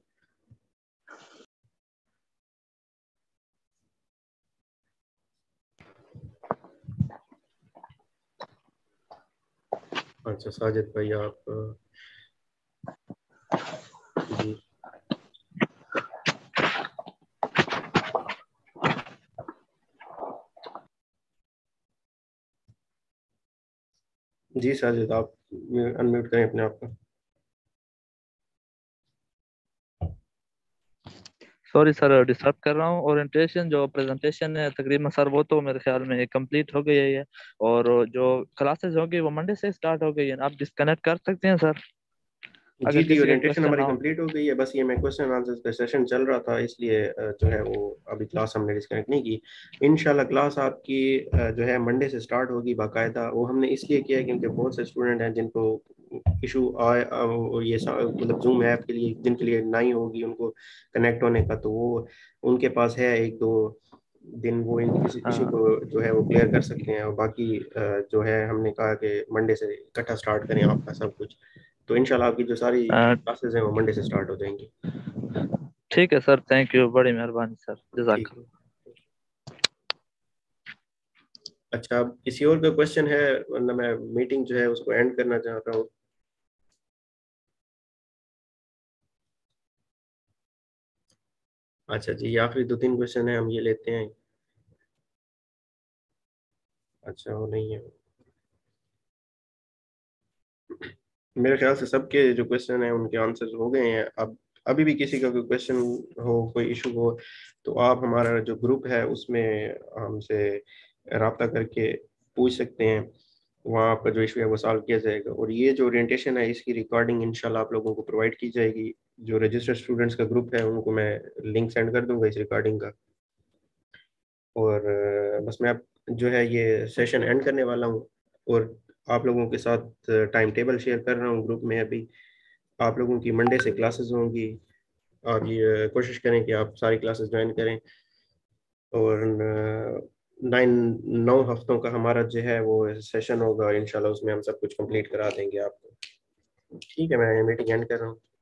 अच्छा साजिद भाई, आप जी जी साजिद, आप अनम्यूट करें अपने आप को। सॉरी सर डिस्टर्ब कर रहा हूँ। ओरिएंटेशन जो प्रेजेंटेशन है तकरीबन सर वो तो मेरे ख्याल में कंप्लीट हो गई है, और जो क्लासेस होगी वो मंडे से स्टार्ट हो गई है। आप डिस्कनेक्ट कर सकते हैं सर जी अगर जी किसी का ओरिएंटेशन क्वेश्चन हमारी ना हो। कंप्लीट हो गई है, बस ये मैं क्वेश्चन आंसर का सेशन चल रहा था इसलिए अ, जो है वो अभी क्लास हमने डिस्कनेक्ट नहीं की। इंशाल्लाह क्लास आपकी अ, जो है मंडे से स्टार्ट होगी बाकायदा। वो हमने इसलिए किया है क्योंकि बहुत से स्टूडेंट हैं जिनको इशू आए अ, और ये सा- मतलब जूम ऐप के लिए जिनके लिए नहीं होगी उनको कनेक्ट होने का, तो वो उनके पास है एक दो दिन, वो इन इस इशू हाँ को जो है वो क्लियर कर सकते हैं। और बाकी अ, जो है हमने कहा कि मंडे से इकट्ठा स्टार्ट करें आपका सब कुछ, तो इंशाल्लाह आपकी जो सारी अ, क्लासेस हैं वो मंडे से स्टार्ट हो जाएंगी। ठीक है सर, थैंक यू, बड़ी मेहरबानी सर, ठीक जजाक। है। अच्छा, अब किसी और का क्वेश्चन है, वरना मैं मीटिंग जो है उसको एंड करना चाहता हूँ। अच्छा जी, आखिरी दो तीन क्वेश्चन है, हम ये लेते हैं। अच्छा, वो नहीं है। मेरे ख्याल से सबके जो क्वेश्चन है उनके आंसर हो गए हैं। अब अभी भी किसी का कोई क्वेश्चन हो, कोई इशू हो, तो आप हमारा जो ग्रुप है उसमें हमसे रब्ता करके पूछ सकते हैं। वहाँ आपका जो इशू है वो सॉल्व किया जाएगा। और ये जो ओरिएंटेशन है इसकी रिकॉर्डिंग इंशाल्लाह आप लोगों को प्रोवाइड की जाएगी। जो रजिस्टर्ड स्टूडेंट्स का ग्रुप है उनको मैं लिंक सेंड कर दूंगा इस रिकॉर्डिंग का। और अ, बस मैं अब जो है ये सेशन एंड करने वाला हूँ। और आप लोगों के साथ टाइम टेबल शेयर कर रहा हूँ ग्रुप में अभी। आप लोगों की मंडे से क्लासेस होंगी। आप ये कोशिश करें कि आप सारी क्लासेस ज्वाइन करें। और नाइन नौ हफ्तों का हमारा जो है वो सेशन होगा इंशाल्लाह, उसमें हम सब कुछ कंप्लीट करा देंगे आपको। ठीक है, मैं मीटिंग एंड कर रहा हूँ।